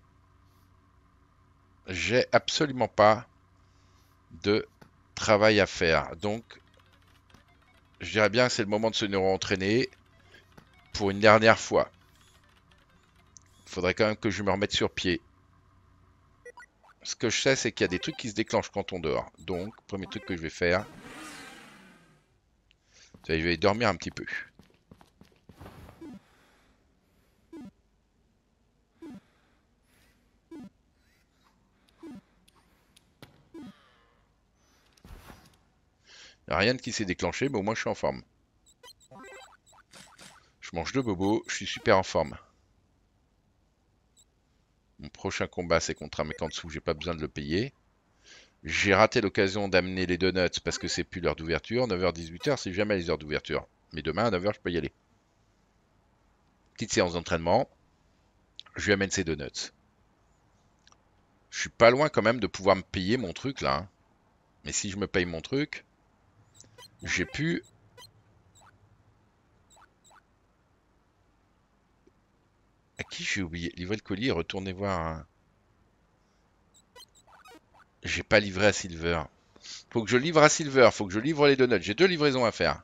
j'ai absolument pas de travail à faire. Donc, je dirais bien que c'est le moment de se neuro-entraîner pour une dernière fois. Il faudrait quand même que je me remette sur pied. Ce que je sais, c'est qu'il y a des trucs qui se déclenchent quand on dort. Donc, premier truc que je vais faire, je vais dormir un petit peu. Il n'y a rien qui s'est déclenché, mais au moins je suis en forme. Je mange deux bobos, je suis super en forme. Mon prochain combat, c'est contre un mec en dessous, j'ai pas besoin de le payer. J'ai raté l'occasion d'amener les donuts parce que c'est plus l'heure d'ouverture. neuf heures dix-huit heures, c'est jamais les heures d'ouverture. Mais demain à neuf heures, je peux y aller. Petite séance d'entraînement. Je lui amène ses donuts. Je suis pas loin quand même de pouvoir me payer mon truc là. Hein. Mais si je me paye mon truc, j'ai pu... À qui j'ai oublié? Livrer le colis et retourner voir. Hein. J'ai pas livré à Silver. Faut que je livre à Silver, faut que je livre les donuts. J'ai deux livraisons à faire.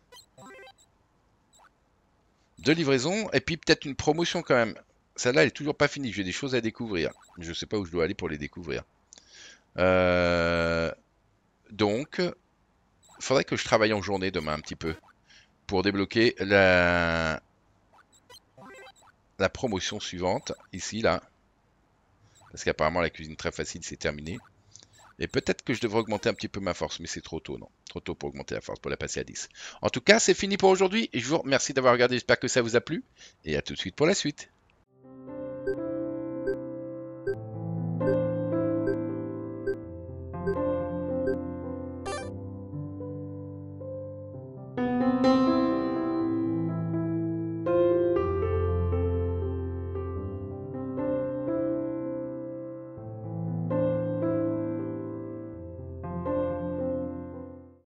Deux livraisons et puis peut-être une promotion quand même. Celle-là, elle est toujours pas finie. J'ai des choses à découvrir. Je sais pas où je dois aller pour les découvrir. Euh... Donc, il faudrait que je travaille en journée demain un petit peu pour débloquer la, la promotion suivante. Ici, là. Parce qu'apparemment, la cuisine très facile, c'est terminé. Et peut-être que je devrais augmenter un petit peu ma force, mais c'est trop tôt, non. Trop tôt pour augmenter la force, pour la passer à dix. En tout cas, c'est fini pour aujourd'hui. Et je vous remercie d'avoir regardé. J'espère que ça vous a plu. Et à tout de suite pour la suite.